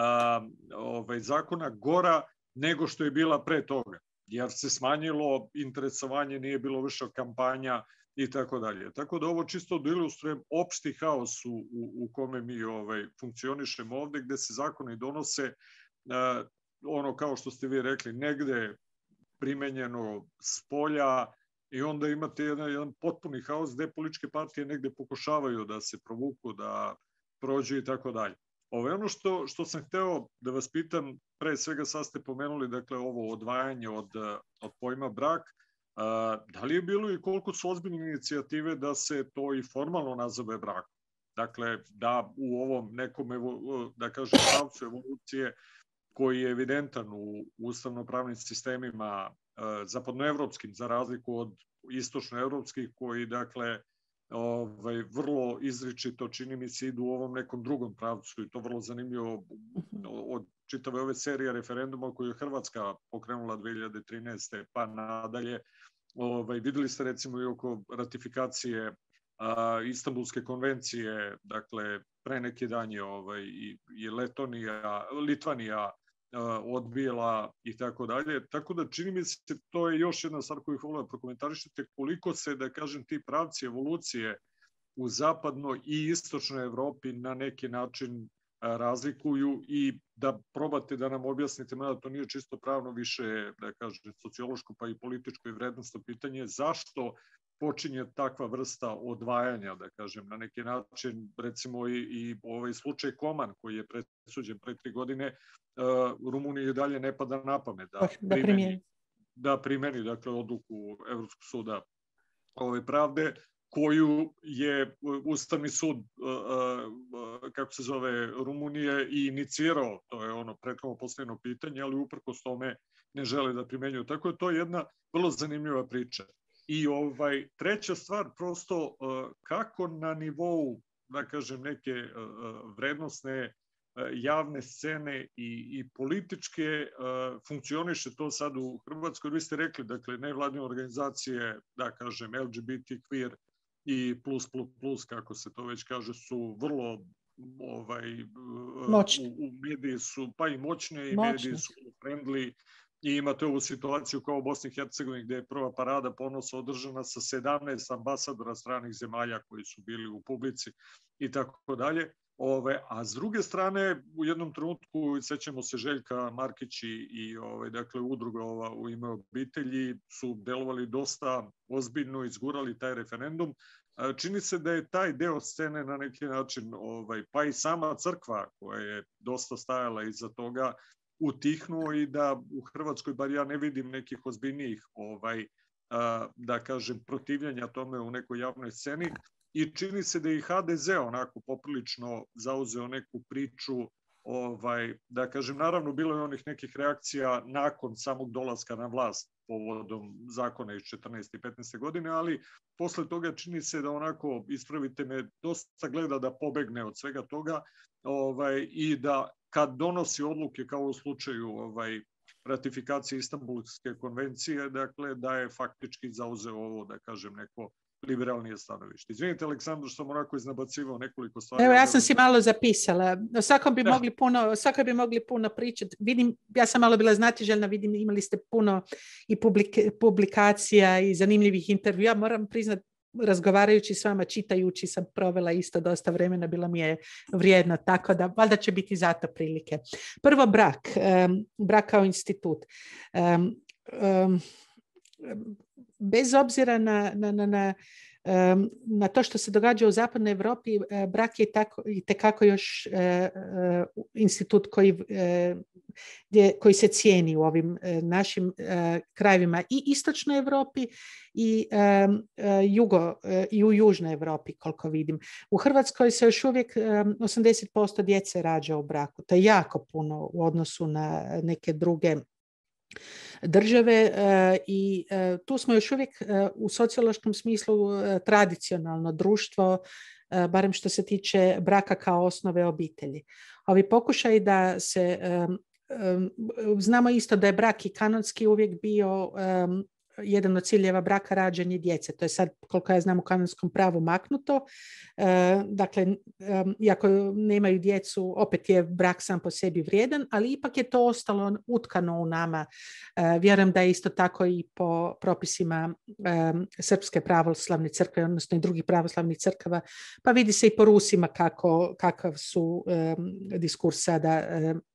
ovaj, zakona gora nego što je bila pre toga, jer se smanjilo interesovanje, nije bilo više kampanja i tako dalje. Tako da ovo čisto da ilustrujem opšti haos u, u, u kome mi ovaj, funkcionišemo ovde, gde se zakoni donose, uh, ono kao što ste vi rekli, negde primenjeno s polja i onda imate jedan, jedan potpuni haos gde političke partije negde pokušavaju da se provuku, da prođu i tako dalje. Ovo je ono što, što sam hteo da vas pitam, pre svega sad ste pomenuli dakle, ovo odvajanje od, od pojma brak, a, da li je bilo i koliko su ozbiljne inicijative da se to i formalno nazove brak? Dakle, da u ovom nekom, da kažem, pravcu evolucije koji je evidentan u ustavno-pravnim sistemima a, zapadnoevropskim, za razliku od istočnoevropskih koji, dakle, Ovaj, vrlo izričito čini mi se idu u ovom nekom drugom pravcu i to vrlo zanimljivo od čitave ove serije referenduma koju je Hrvatska pokrenula dve hiljade trinaeste pa nadalje. Ovaj, videli ste recimo i oko ratifikacije a, Istanbulske konvencije, dakle pre neki dan je ovaj, i, i Letonija, Litvanija odbijela i tako dalje. Tako da čini mi se, to je još jedna stvar koju hvala da prokomentarišete, koliko se, da kažem, ti pravci evolucije u zapadnoj i istočnoj Evropi na neki način razlikuju i da probate da nam objasnite, mada to nije čisto pravno, više, da kažem, sociološko pa i političko i vrednostno pitanje, zašto počinje takva vrsta odvajanja, da kažem, na neki način, recimo i, i ovaj slučaj Koman koji je presuđen pre tri godine, uh, Rumuniji dalje ne pada na pamet da, da primeni, da primeni dakle, odluku Evropskog suda ove pravde, koju je Ustavni sud, uh, uh, kako se zove, Rumunije i inicirao, to je ono prethodno postavljeno pitanje, ali uprkos tome ne žele da primenjuju. Tako je to jedna vrlo zanimljiva priča. I ovaj, treća stvar, prosto uh, kako na nivou, da kažem, neke uh, vrednostne uh, javne scene i, i političke uh, funkcioniše to sad u Hrvatskoj. Vi ste rekli, dakle, nevladine organizacije, da kažem, L G B T, queer i plus, plus, plus, kako se to već kaže, su vrlo ovaj, uh, u, u mediji su, pa i moćne, i moćne. Mediji su friendly. I imate ovu situaciju kao u Bosni i Hercegovini gde je prva parada ponosa održana sa sedamnaest ambasadora stranih zemalja koji su bili u publici i tako dalje. Ove, a s druge strane, u jednom trenutku, sećamo se Željka Markić i, i ove, dakle, udruga ova u ime obitelji su delovali dosta ozbiljno, izgurali taj referendum. Čini se da je taj deo scene na neki način, ovaj, pa i sama crkva koja je dosta stajala iza toga, utihnuo i da u Hrvatskoj, bar ja ne vidim nekih ozbiljnijih, ovaj, da kažem, protivljenja tome u nekoj javnoj sceni. I čini se da i H D Z onako poprilično zauzeo neku priču, ovaj, da kažem, naravno bilo je onih nekih reakcija nakon samog dolaska na vlast povodom zakona iz četrnaeste i petnaeste godine, ali posle toga čini se da onako, ispravite me, dosta gleda da pobegne od svega toga, ovaj, i da kad donosi odluke kao u slučaju ovaj, ratifikacije Istanbulske konvencije, dakle da je faktički zauzeo ovo, da kažem, neko liberalnije stanovište. Izvinite, Aleksandru, što sam onako iznabacivao nekoliko stvari. Evo, ja sam si malo zapisala. Svako bi, mogli puno, svako bi mogli puno pričati. Vidim, ja sam malo bila znatiželjna, vidim, imali ste puno i publike, publikacija i zanimljivih intervjua. Moram priznati, razgovarajući s vama, čitajući sam provela isto dosta vremena, bilo mi je vrijedno, tako da valjda će biti zato prilike. Prvo, brak. Um, brak kao institut. Um, um, bez obzira na, na, na, na, na to što se događa u zapadnoj Evropi, brak je tako, i tekako još institut koji gdje, koji se cijeni u ovim našim krajevima i istočnoj Europi i, jugo, i u južnoj Europi, koliko vidim. U Hrvatskoj se još uvijek osamdeset posto djece rađa u braku. To je jako puno u odnosu na neke druge države i tu smo još uvijek u sociološkom smislu tradicionalno društvo, barem što se tiče braka kao osnove obitelji. Ovi pokušaj da se, znamo isto da je brak i kanonski uvijek bio jedan od ciljeva braka rađanje djece. To je sad, koliko ja znam, u kanonskom pravu maknuto. Dakle, iako nemaju djecu, opet je brak sam po sebi vrijedan, ali ipak je to ostalo utkano u nama. Vjerujem da je isto tako i po propisima Srpske pravoslavne crkve, odnosno i drugih pravoslavnih crkava, pa vidi se i po Rusima kako, kakav su diskurs sada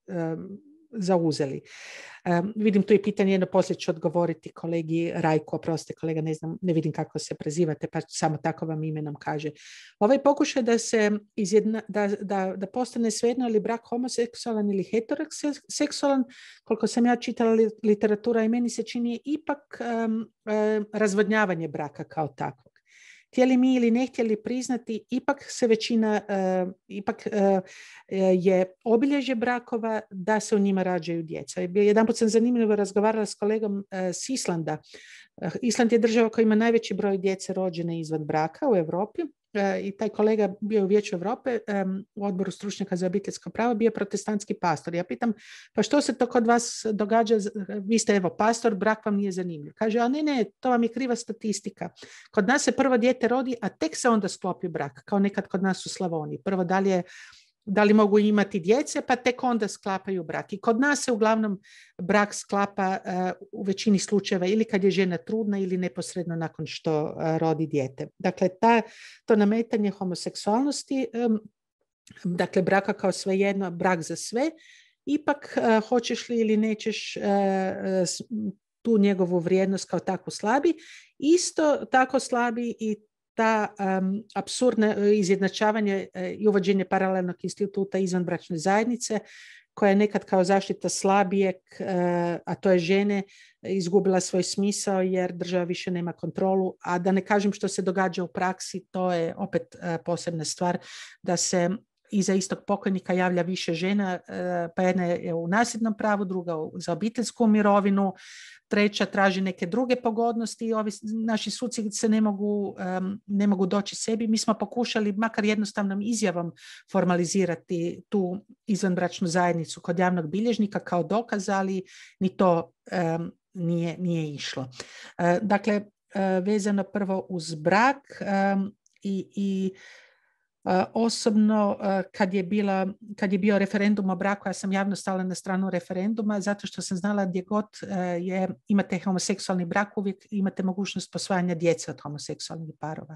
zauzeli. Um, vidim tu i pitanje, jedno poslije ću odgovoriti kolegi Rajku, oprosti kolega, ne znam, ne vidim kako se prezivate, pa samo tako vam imenom kaže. Ovaj pokušaj da se izjedna, da, da, da postane svejedno ili brak homoseksualan ili heteroseksualan, koliko sam ja čitala literatura i meni se čini ipak um, um, razvodnjavanje braka kao takvog. Htjeli mi ili ne htjeli priznati, ipak se većina, uh, ipak uh, je obilježje brakova da se u njima rađaju djeca. Jedanput sam zanimljivo razgovarala s kolegom uh, s Islanda. Uh, Island je država koja ima najveći broj djece rođene izvan braka u Europi. Uh, I taj kolega bio u Vijeću Europe um, u odboru stručnjaka za obiteljsko pravo, bio protestantski pastor. Ja pitam, pa što se to kod vas događa? Vi ste evo pastor, brak vam nije zanimljiv. Kaže, a ne, ne, to vam je kriva statistika. Kod nas se prvo dijete rodi, a tek se onda sklopi brak, kao nekad kod nas u Slavoniji. Prvo da li je da li mogu imati djece, pa tek onda sklapaju brak. I kod nas se uglavnom brak sklapa uh, u većini slučajeva ili kad je žena trudna ili neposredno nakon što uh, rodi dijete. Dakle, ta, to nametanje homoseksualnosti, um, dakle braka kao svejedno, brak za sve, ipak uh, hoćeš li ili nećeš uh, uh, tu njegovu vrijednost kao takvu slabi, isto tako slabi i ta um, apsurdna izjednačavanje uh, i uvođenje paralelnog instituta izvanbračne zajednice, koja je nekad kao zaštita slabijeg, uh, a to je žene, izgubila svoj smisao jer država više nema kontrolu, a da ne kažem što se događa u praksi, to je opet uh, posebna stvar, da se iza istog pokojnika javlja više žena, uh, pa jedna je u nasljednom pravu, druga za obiteljsku mirovinu, treća traži neke druge pogodnosti i ovi naši suci se ne mogu, um, ne mogu doći sebi. Mi smo pokušali makar jednostavnom izjavom formalizirati tu izvanbračnu zajednicu kod javnog bilježnika kao dokaz, ali ni to um, nije, nije išlo. Uh, dakle, uh, vezano prvo uz brak um, i, i Uh, osobno uh, kad je, bila, kad je bio referendum o braku, ja sam javno stala na stranu referenduma zato što sam znala gdje god uh, je, imate homoseksualni brak, uvijek imate mogućnost posvajanja djece od homoseksualnih parova.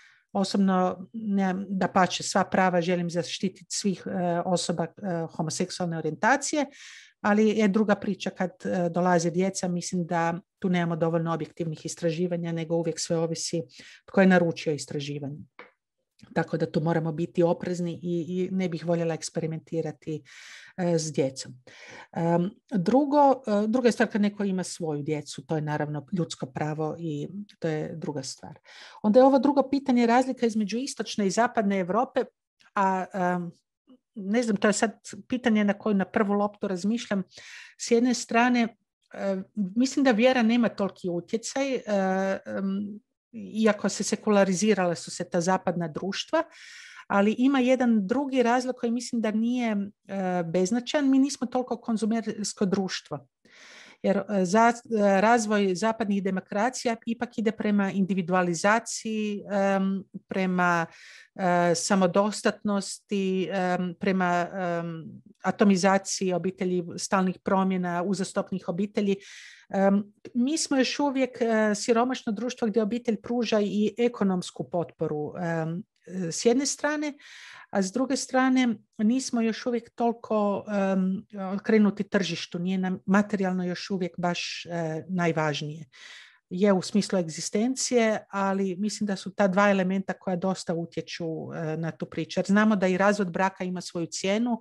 Osobno, da pače, sva prava želim zaštititi svih uh, osoba uh, homoseksualne orijentacije, ali je druga priča kad uh, dolaze djeca, mislim da tu nemamo dovoljno objektivnih istraživanja, nego uvijek sve ovisi tko je naručio istraživanje. Tako da tu moramo biti oprezni i, i ne bih voljela eksperimentirati uh, s djecom. Um, drugo, uh, druga je stvar kad neko ima svoju djecu, to je naravno ljudsko pravo i to je druga stvar. Onda je ovo drugo pitanje razlika između istočne i zapadne Europe, a um, ne znam, to je sad pitanje na koje na prvu loptu razmišljam. S jedne strane, uh, mislim da vjera nema toliki utjecaj, uh, um, iako se sekularizirale su se ta zapadna društva, ali ima jedan drugi razlog koji mislim da nije e, beznačajan. Mi nismo toliko konzumersko društvo. Jer za, razvoj zapadnih demokracija ipak ide prema individualizaciji, um, prema uh, samodostatnosti, um, prema um, atomizaciji obitelji, stalnih promjena, uzastopnih obitelji. Um, mi smo još uvijek uh, siromašno društvo gdje obitelj pruža i ekonomsku potporu um, s jedne strane, a s druge strane nismo još uvijek toliko um, okrenuti tržištu, nije nam materijalno još uvijek baš uh, najvažnije. je u smislu egzistencije, ali mislim da su ta dva elementa koja dosta utječu na tu priču. Jer znamo da i razvod braka ima svoju cijenu,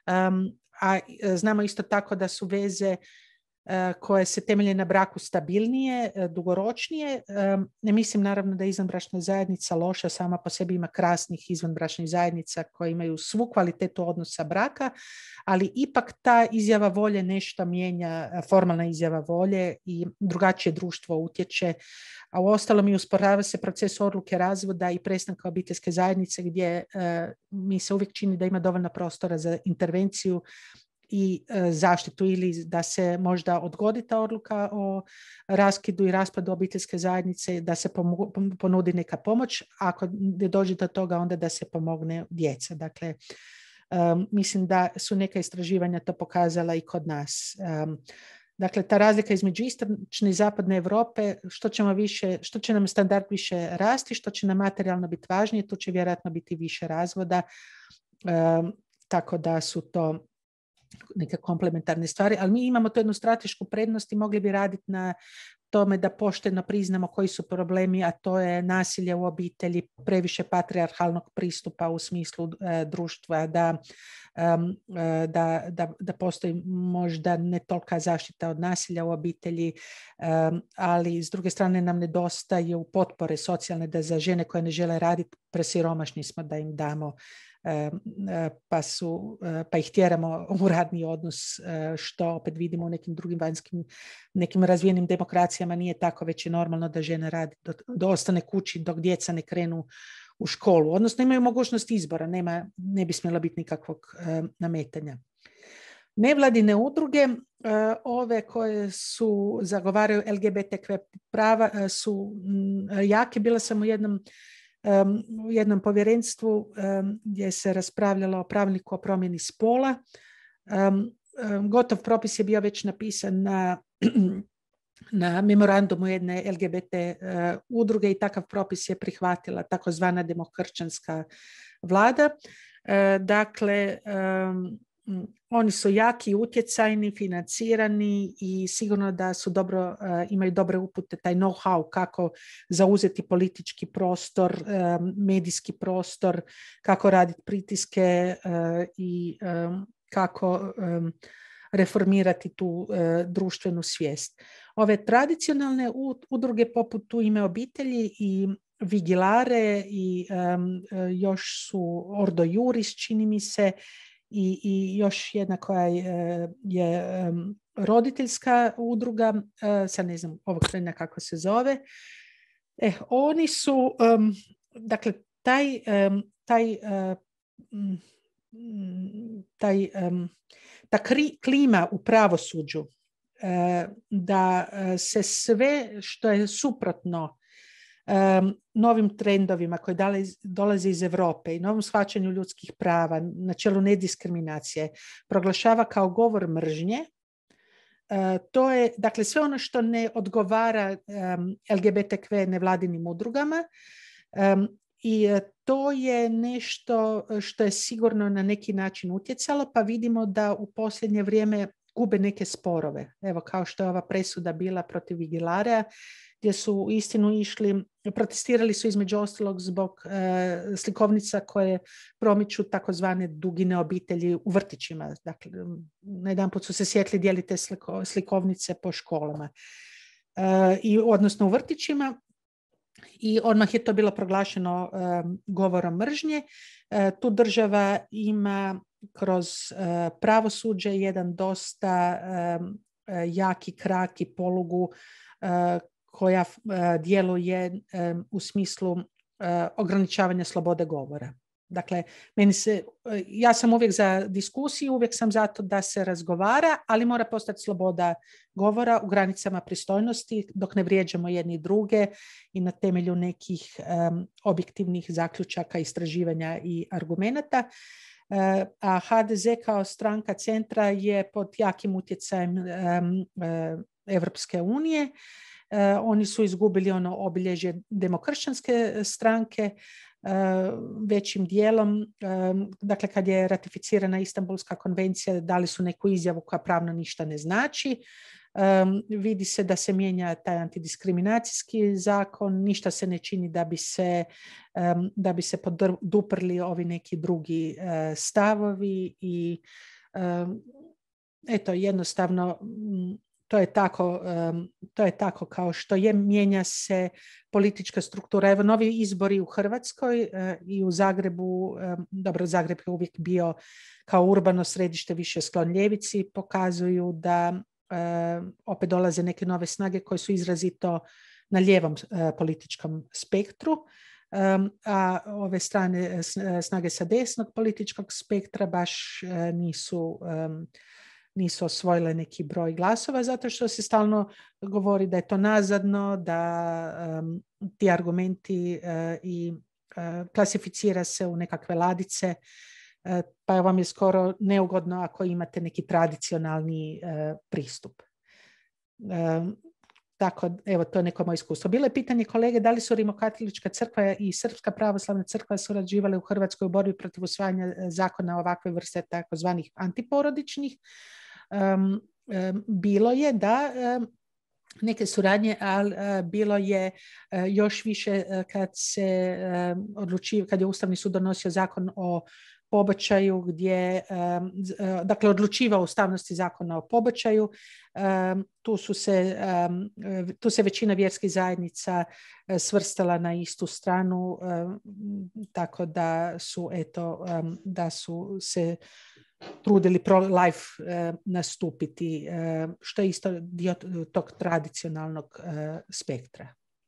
a znamo isto tako da su veze koje se temelje na braku stabilnije, dugoročnije. Ne mislim naravno da je izvanbračna zajednica loša, sama po sebi ima krasnih izvanbračnih zajednica koje imaju svu kvalitetu odnosa braka, ali ipak ta izjava volje nešto mijenja, formalna izjava volje i drugačije društvo utječe. A uostalom i usporava se proces odluke razvoda i prestanka obiteljske zajednice gdje mi se uvijek čini da ima dovoljno prostora za intervenciju i zaštitu, ili da se možda odgodi ta odluka o raskidu i raspadu obiteljske zajednice, da se ponudi neka pomoć. Ako ne dođe do toga, onda da se pomogne djeca. Dakle, um, mislim da su neka istraživanja to pokazala i kod nas. Um, Dakle, ta razlika između istočne i zapadne Europe, što ćemo više, što će nam standard više rasti, što će nam materijalno biti važnije, tu će vjerojatno biti više razvoda. Um, tako da su to neke komplementarne stvari, ali mi imamo tu jednu stratešku prednost i mogli bi raditi na tome da pošteno priznamo koji su problemi, a to je nasilje u obitelji, previše patrijarhalnog pristupa u smislu e, društva, da, um, da, da, da postoji možda ne tolika zaštita od nasilja u obitelji, um, ali s druge strane nam nedostaju potpore socijalne da za žene koje ne žele raditi, presiromašni smo da im damo pa, su, pa ih tjeramo u radni odnos, što opet vidimo u nekim drugim vanjskim, nekim razvijenim demokracijama nije tako, već je normalno da žene radi, do, do ostane kući dok djeca ne krenu u školu. Odnosno imaju mogućnost izbora, nema, ne bi smjelo biti nikakvog nametanja. Nevladine udruge, ove koje su zagovaraju L G B T Q prava, su jake. Bila sam u jednom Um, u jednom povjerenstvu um, gdje se raspravljalo o pravilniku o promjeni spola. Um, um, gotov propis je bio već napisan na, na memorandumu jedne L G B T uh, udruge i takav propis je prihvatila takozvana demokršćanska vlada. Uh, dakle, um, oni su jaki, utjecajni, financirani i sigurno da su dobro, uh, imaju dobre upute, taj know-how kako zauzeti politički prostor, um, medijski prostor, kako raditi pritiske uh, i um, kako um, reformirati tu uh, društvenu svijest. Ove tradicionalne udruge poput U ime obitelji i Vigilare i um, još su Ordo Juris, čini mi se, I, i još jedna koja je, je um, roditeljska udruga, uh, sad ne znam ovog trena kako se zove. Eh, oni su, um, dakle, taj, um, taj, uh, taj, um, ta kri, klima u pravosuđu, uh, da uh, se sve što je suprotno Um, novim trendovima koji dolaze iz Europe i novom shvaćanju ljudskih prava, načelu nediskriminacije, proglašava kao govor mržnje. Uh, to je, dakle, sve ono što ne odgovara um, L G B T Q nevladinim udrugama, um, i to je nešto što je sigurno na neki način utjecalo, pa vidimo da u posljednje vrijeme gube neke sporove. Evo, kao što je ova presuda bila protiv Vigilarea, gdje su istinu išli, protestirali su između ostalog zbog e, slikovnica koje promiču takozvane dugine obitelji u vrtićima. Dakle, na jedan put su se sjetli dijeliti sliko, slikovnice po školama, e, i, odnosno u vrtićima. I odmah je to bilo proglašeno e, govorom mržnje. E, tu država ima kroz e, pravosuđe jedan dosta e, jaki krak i polugu e, koja uh, djeluje um, u smislu uh, ograničavanja slobode govora. Dakle, meni se, uh, ja sam uvijek za diskusiju, uvijek sam zato da se razgovara, ali mora postati sloboda govora u granicama pristojnosti, dok ne vrijeđamo jedni druge i na temelju nekih um, objektivnih zaključaka, istraživanja i argumenata. Uh, a H D Z kao stranka centra je pod jakim utjecajem um, uh, Evropske unije. Uh, oni su izgubili ono obilježje demokršćanske stranke uh, većim dijelom. Um, dakle, kad je ratificirana Istanbulska konvencija, dali su neku izjavu koja pravno ništa ne znači. Um, vidi se da se mijenja taj antidiskriminacijski zakon, ništa se ne čini da bi se, um, da bi se poduprli ovi neki drugi uh, stavovi i um, eto, jednostavno to je tako, um, to je tako kao što je, mijenja se politička struktura. Evo, novi izbori u Hrvatskoj uh, i u Zagrebu, um, dobro, Zagreb je uvijek bio kao urbano središte više sklon ljevici, pokazuju da uh, opet dolaze neke nove snage koje su izrazito na lijevom uh, političkom spektru, um, a ove strane snage sa desnog političkog spektra baš uh, nisu um, nisu osvojile neki broj glasova, zato što se stalno govori da je to nazadno, da um, ti argumenti uh, i uh, klasificira se u nekakve ladice, uh, pa vam je skoro neugodno ako imate neki tradicionalni uh, pristup. Um, tako, evo, to je neko moje iskustvo. Bilo je pitanje kolege da li su Rimokatolička crkva i Srpska pravoslavna crkva surađivale u Hrvatskoj u borbi protiv usvajanja zakona ovakve vrste takozvanih antiporodičnih. Um, um, bilo je da um, neke suradnje, ali uh, bilo je uh, još više uh, kad se um, odlučio, kad je Ustavni sud donosio zakon o pobačaju, gdje, um, uh, dakle, odlučivao o ustavnosti zakona o pobačaju. Um, tu su se, um, tu se većina vjerskih zajednica uh, svrstala na istu stranu, um, tako da su, eto, um, da su se trudili pro-life uh, nastupiti, uh, što je isto dio tog tradicionalnog uh, spektra.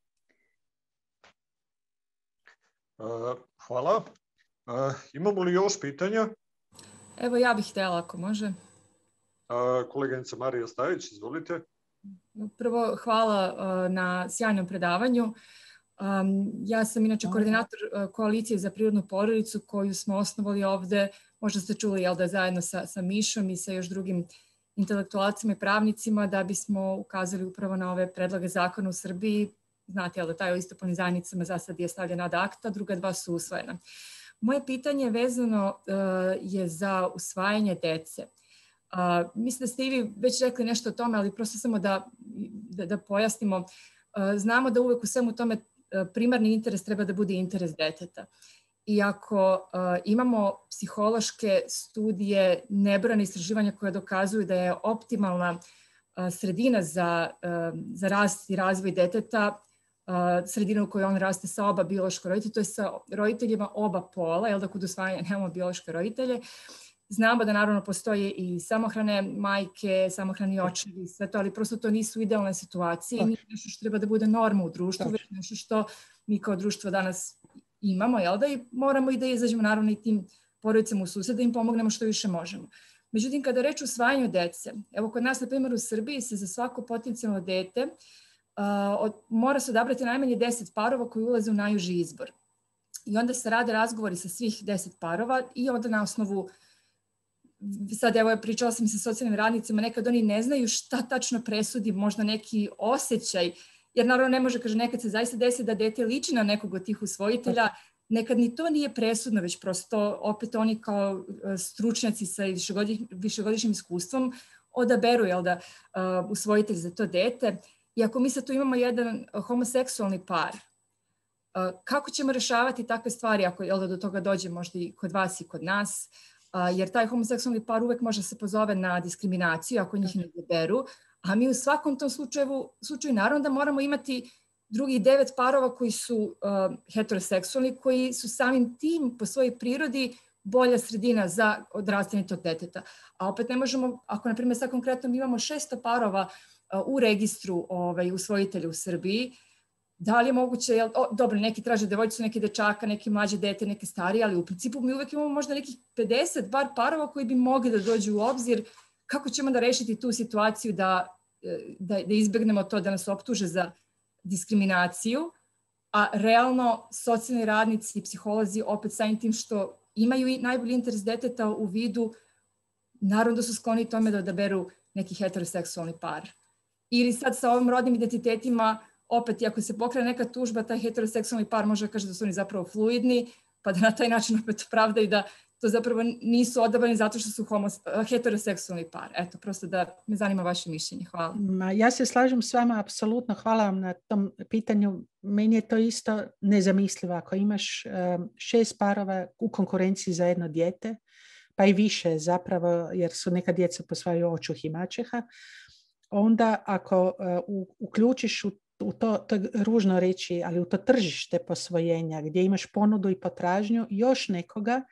Uh, hvala. Uh, imamo li još pitanja? Evo, ja bih htjela, ako može. Uh, koleginica Marija Stajić, izvolite. Prvo, hvala uh, na sjajnom predavanju. Um, ja sam inače koordinator uh, koalicije za prirodnu porodicu koju smo osnovali ovde. Možda ste čuli, jel da, zajedno sa, sa Mišom i sa još drugim intelektualcima i pravnicima, da bismo ukazali upravo na ove predloge zakona u Srbiji. Znate, jel da, taj o istopolnim zajednicama za sad je stavljen ad acta, druga dva su usvojena. Moje pitanje vezano uh, je za usvajanje dece. Uh, mislim da ste i vi već rekli nešto o tome, ali prosto samo da, da, da pojasnimo. Uh, znamo da uvek u svemu tome uh, primarni interes treba da bude interes deteta. I ako uh, imamo psihološke studije, nebrojane istraživanja koje dokazuju da je optimalna uh, sredina za, uh, za rast i razvoj deteta, uh, sredina u kojoj on raste sa oba biološka roditelja, to je sa roditeljima oba pola, jel da kod usvajanja nemamo biološke roditelje. Znamo da naravno postoje i samohrane majke, samohrani očevi, sve to, ali prosto to nisu idealne situacije i nije nešto što treba da bude norma u društvu, već nešto što mi kao društvo danas imamo, jel da, i moramo i da izađemo naravno i tim porodicama u susret, da im pomognemo što više možemo. Međutim, kada reč o usvajanju dece, evo kod nas, na primjer, u Srbiji se za svako potencijalno dete uh, od, mora se odabrati najmanje deset parova koji ulaze u najuži izbor. I onda se rade razgovori sa svih deset parova i onda na osnovu, sad evo pričala sam i sa socijalnim radnicima, nekad oni ne znaju šta tačno presudi, možda neki osjećaj, jer naravno ne može, kaže, nekad se zaista desi da dete liči na nekog od tih usvojitelja, nekad ni to nije presudno, već prosto opet oni kao stručnjaci sa višegodišnjim iskustvom odaberu, jel da, uh, usvojitelj za to dete. I ako mi sad tu imamo jedan homoseksualni par, uh, kako ćemo rešavati takve stvari ako, jel da, do toga dođe možda i kod vas i kod nas, uh, jer taj homoseksualni par uvek može se pozove na diskriminaciju ako njih ne odaberu, a mi u svakom tom slučaju, slučaju naravno da moramo imati drugih devet parova koji su uh, heteroseksualni, koji su samim tim po svojoj prirodi bolja sredina za odrastanje tog deteta. A opet ne možemo, ako na primjer sad konkretno mi imamo šesto parova uh, u registru ovaj, usvojitelja u Srbiji, da li je moguće, jel, o, dobro, neki traže devojčicu, neki dečaka, neki mlađe dete, neke starije, ali u principu mi uvek imamo možda nekih pedeset bar parova koji bi mogli da dođu u obzir. Kako ćemo da rešiti tu situaciju da, da, da izbegnemo to da nas optuže za diskriminaciju, a realno socijalni radnici i psiholozi opet samim tim što imaju i najbolji interes deteta u vidu, naravno da su skloni tome da odaberu neki heteroseksualni par. Ili sad sa ovim rodnim identitetima, opet, ako se pokrene neka tužba, taj heteroseksualni par može da kaže da su oni zapravo fluidni, pa da na taj način opet opravdaju da to zapravo nisu odabrani zato što su homo, heteroseksualni par. Eto, prosto da me zanima vaše mišljenje. Hvala. Ja se slažem s vama, apsolutno. Hvala vam na tom pitanju. Meni je to isto nezamislivo. Ako imaš um, šest parova u konkurenciji za jedno dijete, pa i više zapravo, jer su neka djeca posvajaju očuh i maćeha, onda ako uh, uključiš u, u to, to je ružno reći, ali u to tržište posvojenja gdje imaš ponudu i potražnju još nekoga,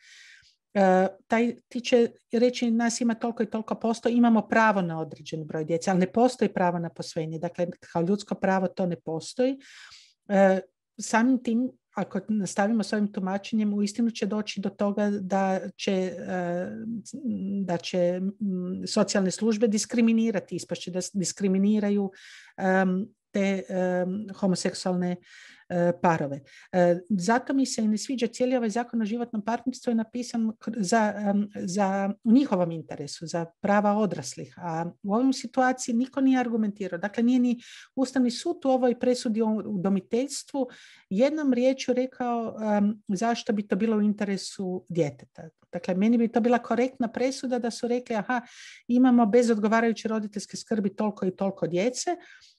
Uh, taj, ti će reći nas ima toliko i toliko posto, imamo pravo na određen broj djece, ali ne postoji pravo na posvojenje. Dakle, kao ljudsko pravo to ne postoji. Uh, samim tim, ako nastavimo s ovim tumačenjem, uistinu će doći do toga da će, uh, da će um, socijalne službe diskriminirati, ispašće da diskriminiraju um, te um, homoseksualne uh, parove. Uh, zato mi se i ne sviđa cijeli ovaj zakon o životnom partnerstvu je napisan za, um, za u njihovom interesu, za prava odraslih. A u ovoj situaciji niko nije argumentirao. Dakle, nije ni Ustavni sud u ovoj presudi o udomiteljstvu jednom riječju rekao um, zašto bi to bilo u interesu djeteta. Dakle, meni bi to bila korektna presuda da su rekli aha, imamo bez odgovarajuće roditeljske skrbi toliko i toliko djece,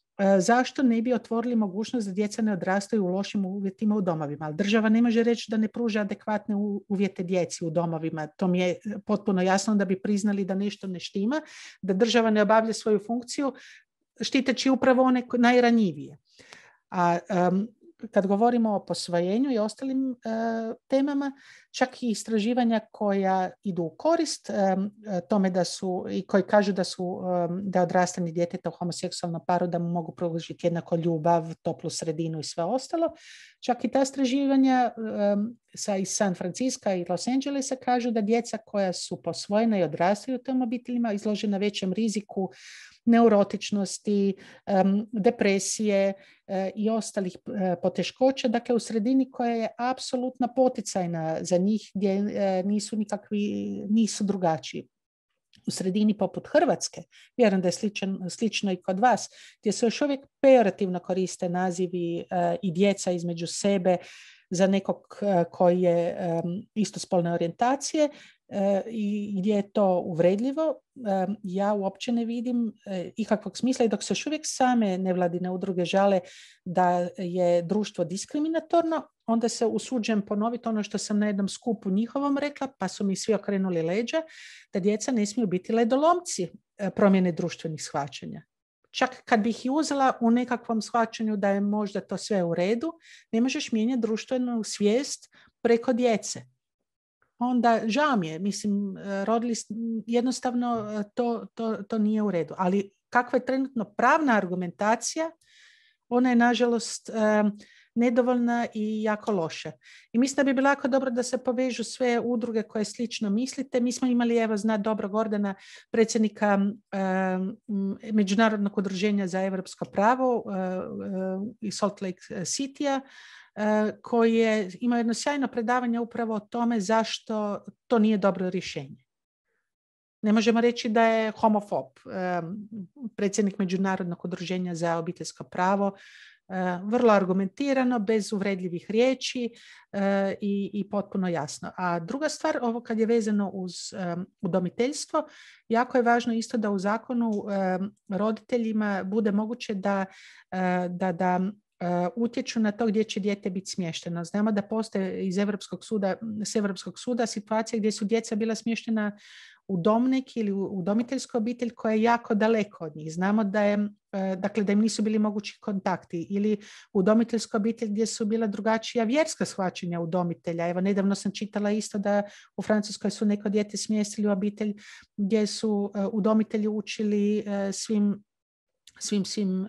zašto ne bi otvorili mogućnost da djeca ne odrastaju u lošim uvjetima u domovima. Ali država ne može reći da ne pruža adekvatne uvjete djeci u domovima. To mi je potpuno jasno da bi priznali da nešto ne štima, da država ne obavlja svoju funkciju štiteći upravo one najranjivije. A um, kad govorimo o posvojenju i ostalim uh, temama, čak i istraživanja koja idu u korist um, tome da su, i koji kažu da su um, da odrastanje djeteta u homoseksualnom paru da mu mogu pružiti jednako ljubav, toplu sredinu i sve ostalo. Čak i ta istraživanja um, sa iz San Francisca i Los Angelesa kažu da djeca koja su posvojena i odrastaju u tim obiteljima izložena većem riziku neurotičnosti, um, depresije uh, i ostalih uh, poteškoća, dakle u sredini koja je apsolutno poticajna za njih, gdje uh, nisu nikakvi, nisu drugačiji. U sredini poput Hrvatske, vjerujem da je sličan, slično i kod vas, gdje se još uvijek pejorativno koriste nazivi uh, i djeca između sebe za nekog uh, koji je um, istospolne orijentacije, i gdje je to uvredljivo, ja uopće ne vidim ikakvog smisla i dok se još uvijek same nevladine udruge žale da je društvo diskriminatorno, onda se usuđujem ponoviti ono što sam na jednom skupu njihovom rekla, pa su mi svi okrenuli leđa, da djeca ne smiju biti ledolomci promjene društvenih shvaćanja. Čak kad bih i uzela u nekakvom shvaćanju da je možda to sve u redu, ne možeš mijenjati društvenu svijest preko djece. Onda žao mi je, mislim, rodili jednostavno to, to, to nije u redu. Ali kakva je trenutno pravna argumentacija, ona je nažalost nedovoljna i jako loša. I mislim da bi bilo jako dobro da se povežu sve udruge koje slično mislite. Mi smo imali, evo, zna dobro Gordana, predsjednika Međunarodnog udruženja za europsko pravo iz Salt Lake City-a, koji je imao jedno sjajno predavanje upravo o tome zašto to nije dobro rješenje. Ne možemo reći da je homofob. Predsjednik Međunarodnog udruženja za obiteljsko pravo, vrlo argumentirano, bez uvredljivih riječi i, i potpuno jasno. A druga stvar, ovo kad je vezano uz um, udomiteljstvo, jako je važno isto da u zakonu um, roditeljima bude moguće da, uh, da, da Uh, utječu na to gdje će dijete biti smješteno. Znamo da postoje iz Europskog suda, s Europskog suda situacije gdje su djeca bila smještena u domnik ili u udomiteljsku obitelj koja je jako daleko od njih. Znamo da je, uh, dakle, da im nisu bili mogući kontakti, ili udomiteljsku obitelj gdje su bila drugačija vjerska shvaćanja udomitelja. Evo, nedavno sam čitala isto da u Francuskoj su neko dijete smjestili u obitelj gdje su uh, udomitelji učili uh, svim svim svim um,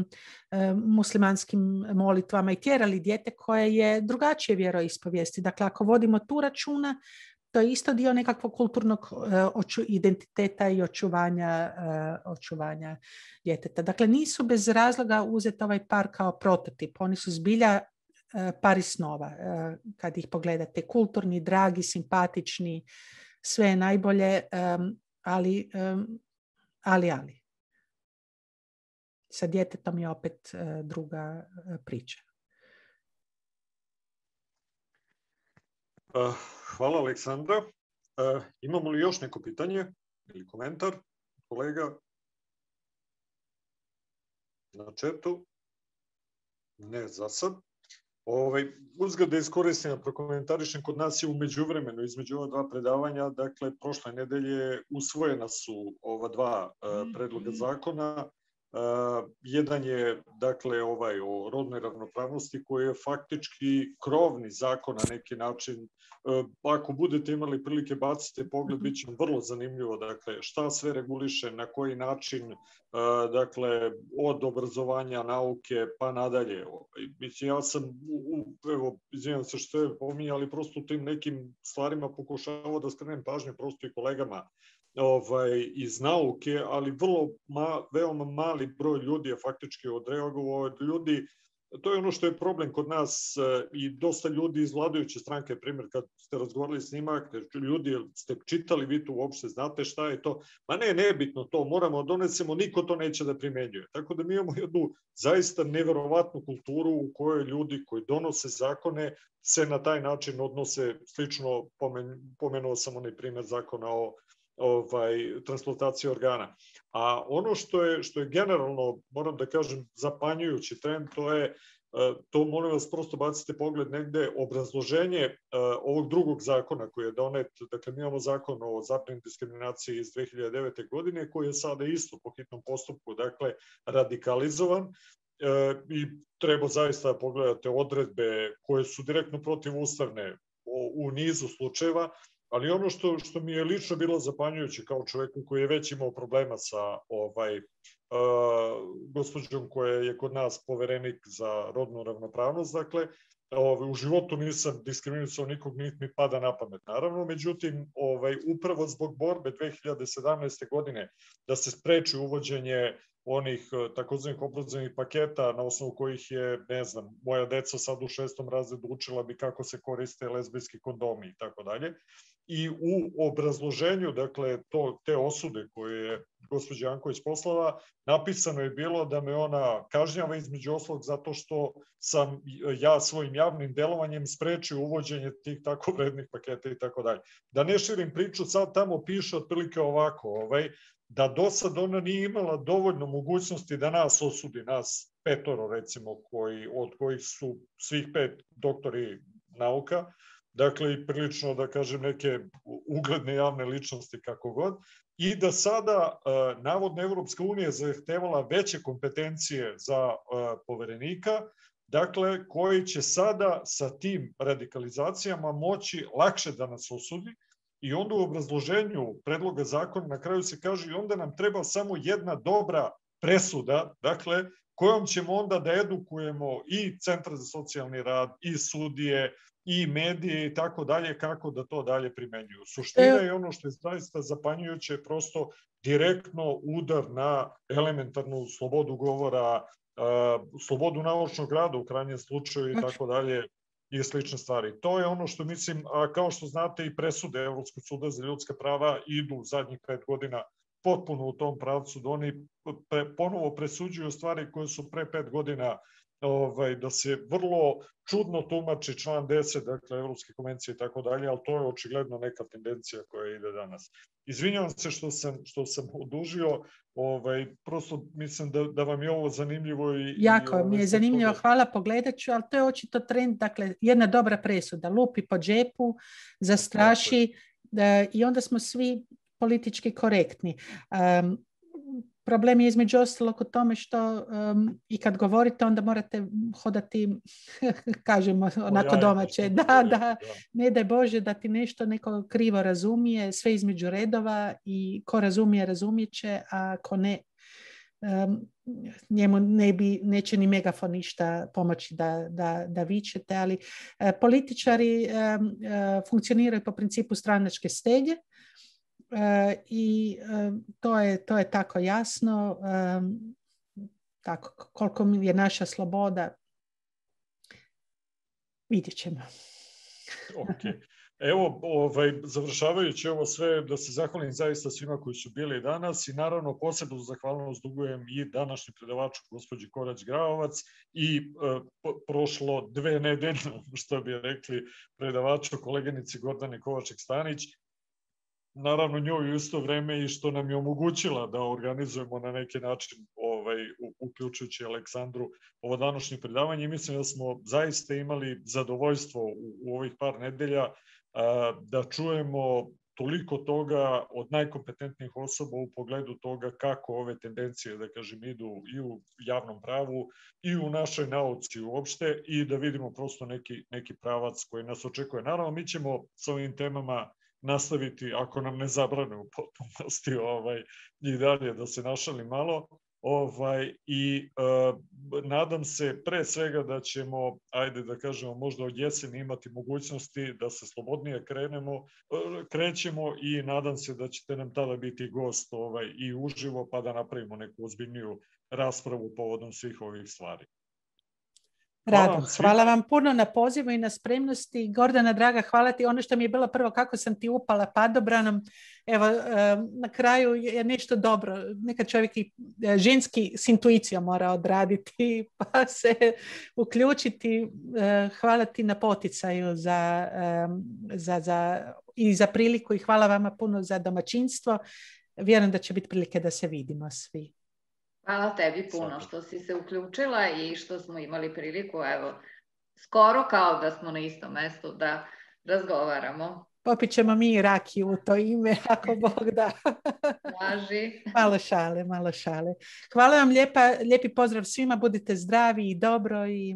um, muslimanskim molitvama i tjerali dijete koje je drugačije vjeroispovijesti. Dakle, ako vodimo tu računa, to je isto dio nekakvog kulturnog uh, oču, identiteta i očuvanja, uh, očuvanja djeteta. Dakle, nisu bez razloga uzeti ovaj par kao prototip. Oni su zbilja uh, par iz snova. Uh, kad ih pogledate, kulturni, dragi, simpatični, sve najbolje, um, ali, um, ali, ali. Sa djetetom je opet uh, druga uh, priča. Uh, hvala, Aleksandra. Uh, imamo li još neko pitanje ili komentar, kolega? Na chatu? Ne, za sad. Ovaj, uzgled da iskoristim da prokomentarišem, kod nas je u međuvremenu, između ova dva predavanja, dakle, prošle nedelje usvojena su ova dva uh, predloga zakona. Uh, jedan je, dakle, ovaj o rodnoj ravnopravnosti, koji je faktički krovni zakon na neki način. Uh, ako budete imali prilike, bacite pogled, bit će vrlo zanimljivo, dakle, šta sve reguliše, na koji način, uh, dakle, od obrazovanja, nauke, pa nadalje. Mislim, ja sam, u, evo, izvijem se što je pominjali, prosto u tim nekim stvarima pokušavao da skrenem pažnju prosto i kolegama Ovaj, iz nauke, ali vrlo ma, veoma mali broj ljudi je faktički odreagovao. Ljudi, to je ono što je problem kod nas i dosta ljudi iz vladajuće stranke, primjer, kad ste razgovarali s njima, ljudi, ste čitali, vi tu uopšte znate šta je to, ma ne, nebitno to, moramo donesemo, niko to neće da primenjuje. Tako da mi imamo jednu zaista neverovatnu kulturu u kojoj ljudi koji donose zakone se na taj način odnose slično, pomen, pomenuo sam onaj primjer zakona o ovaj, transplantacije organa. A ono što je, što je generalno, moram da kažem, zapanjujući trend, to je, to molim vas prosto bacite pogled negde, obrazloženje ovog drugog zakona koji je donet, dakle mi imamo zakon o zabrani diskriminacije iz dve hiljade devete. godine, koji je sada isto po hitnom postupku, dakle, radikalizovan. E, i treba zaista pogledati odredbe koje su direktno protivustavne u nizu slučajeva. Ali ono što, što mi je lično bilo zapanjujuće kao čoveku koji je već imao problema sa ovaj, uh, gospođom koja je kod nas poverenik za rodnu ravnopravnost, dakle, ovaj, u životu nisam diskriminisao nikog, niti mi pada na pamet, naravno, međutim, ovaj, upravo zbog borbe dve hiljade sedamnaeste. godine da se spreči uvođenje onih takozvanih obrazovnih paketa na osnovu kojih je, ne znam, moja deca sad u šestom razredu učila bi kako se koriste lezbijski kondomi i tako dalje. I u obrazloženju, dakle, to, te osude koje je gospođa Janković poslala, napisano je bilo da me ona kažnjava između ostalog zato što sam ja svojim javnim delovanjem sprečio uvođenje tih tako vrednih paketa i tako dalje. Da ne širim priču, sad tamo piše otprilike ovako, ovaj, da do sad ona nije imala dovoljno mogućnosti da nas osudi, nas petoro recimo, koji, od kojih su svih pet doktori nauka, dakle i prilično, da kažem, neke ugledne javne ličnosti kako god, i da sada uh, navodno Evropska unija zahtevala veće kompetencije za uh, poverenika, dakle koji će sada sa tim radikalizacijama moći lakše da nas osudi. I onda u obrazloženju predloga zakona na kraju se kaže i onda nam treba samo jedna dobra presuda, dakle, kojom ćemo onda da edukujemo i Centar za socijalni rad, i sudije, i medije i tako dalje, kako da to dalje primenjuju. Suština je ono što je zaista zapanjujuće, prosto direktno udar na elementarnu slobodu govora, slobodu naučnog rada u krajnjem slučaju i tako dalje, i slične stvari. To je ono što mislim, a kao što znate i presude Evropskog suda za ljudska prava idu zadnjih pet godina potpuno u tom pravcu, da oni pre, ponovo presuđuju stvari koje su pre pet godina ovaj, da se vrlo čudno tumači član deset, dakle Evropske konvencije i tako dalje, ali to je očigledno neka tendencija koja ide danas. Izvinjavam se što sam, što sam odužio, ovaj, prosto mislim da, da vam je ovo zanimljivo. I, jako i, ovaj, mi je zanimljivo, toga... hvala, pogledat ću, ali to je očito trend, dakle jedna dobra presuda, lupi po džepu, zastraši da, i onda smo svi politički korektni. Um, Problem je između ostalog u tome što um, i kad govorite onda morate hodati, kažemo onako domaće, da, da, ne daj Bože da ti nešto neko krivo razumije, sve između redova i ko razumije, razumije će, a ko ne, um, njemu ne bi, neće ni megafon ništa pomoći da, da, da vičete, ali uh, političari um, uh, funkcioniraju po principu stranačke stege. Uh, i uh, to je, to je tako jasno, um, tako, koliko je naša sloboda, vidjet ćemo. Okay. Evo, ovaj, završavajući ovo sve, da se zahvalim zaista svima koji su bili danas i naravno posebno zahvalnost dugujem i današnji predavaču gospođi Korać Graovac i uh, prošlo dve nedelje, što bi rekli, predavaču koleginici Gordani Kovaček-Stanić. naravno njoj u isto vreme i što nam je omogućila da organizujemo na neki način, ovaj, uključujući Aleksandru, ovo današnje predavanje. I mislim da smo zaista imali zadovoljstvo u, u ovih par nedelja da čujemo toliko toga od najkompetentnijih osoba u pogledu toga kako ove tendencije, da kažem, idu i u javnom pravu i u našoj nauci uopšte i da vidimo prosto neki, neki pravac koji nas očekuje. Naravno, mi ćemo s ovim temama nastaviti, ako nam ne zabrane u potpunosti, ovaj, i dalje da se našali malo. Ovaj, i uh, nadam se pre svega da ćemo, ajde da kažemo, možda od jeseni imati mogućnosti da se slobodnije krenemo, uh, krećemo i nadam se da ćete nam tada biti gost ovaj, i uživo, pa da napravimo neku ozbiljniju raspravu povodom svih ovih stvari. Rado, hvala, hvala vam puno na pozivu i na spremnosti. Gordana, draga, hvala ti. Ono što mi je bilo prvo, kako sam ti upala padobranom, evo, na kraju je nešto dobro. Nekad čovjek i ženski s intuicijom mora odraditi, pa se uključiti. Hvala ti na poticaju za, za, za, i za priliku i hvala vama puno za domaćinstvo. Vjerujem da će biti prilike da se vidimo svi. Hvala tebi puno što si se uključila i što smo imali priliku, evo, skoro kao da smo na istom mestu da razgovaramo. Popit ćemo mi rakiju u to ime, ako Bog da. Važi. Malo šale, malo šale. Hvala vam lijepa, lijepi pozdrav svima, budite zdravi i dobro i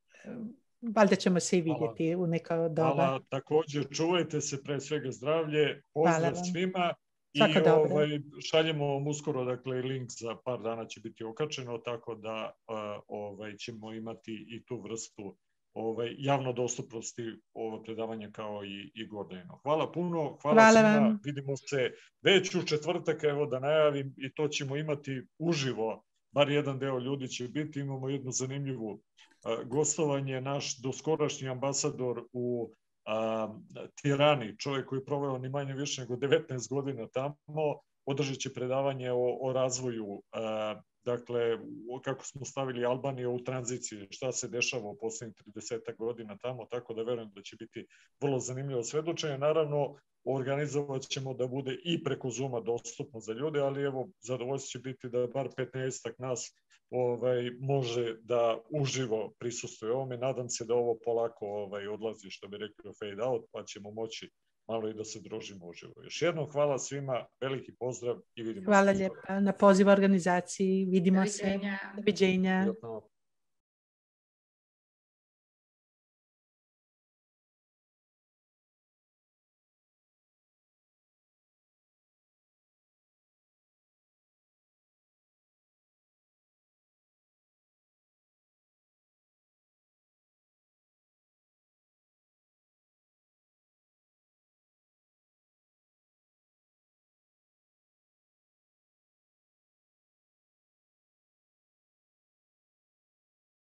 valjda ćemo se i vidjeti hvala. U neko doba. Hvala, također čuvajte se, pre svega zdravlje, pozdrav svima. Svako I dobro. ovaj, šaljemo vam uskoro, dakle, link za par dana će biti okačeno, tako da uh, ovaj, ćemo imati i tu vrstu ovaj, javno dostupnosti ovo predavanje kao i, i Gordano. Hvala puno, hvala, hvala svima, vam. Vidimo se već u četvrtak, evo da najavim, i to ćemo imati uživo, bar jedan deo ljudi će biti, imamo jednu zanimljivu uh, gostovanje, naš doskorašnji ambasador u Uh, Tirani, čovjek koji je proveo ni manje više nego devetnaest godina tamo, održat će predavanje o, o razvoju, uh, dakle, kako smo stavili Albaniju u tranziciji, šta se dešava u posljednjih trideset godina tamo, tako da verujem da će biti vrlo zanimljivo svedočenje. Naravno, organizovat ćemo da bude i preko Zooma dostupno za ljude, ali evo, zadovoljstvo će biti da bar petnaestak nas ovaj, može da uživo prisustuje ovome. Nadam se da ovo polako ovaj, odlazi, što bi rekli, fade out, pa ćemo moći malo i da se družimo uživo. Još jednom hvala svima, veliki pozdrav i vidimo hvala se. Hvala lijepa na poziv organizaciji, vidimo Doviđenja. se. Doviđenja.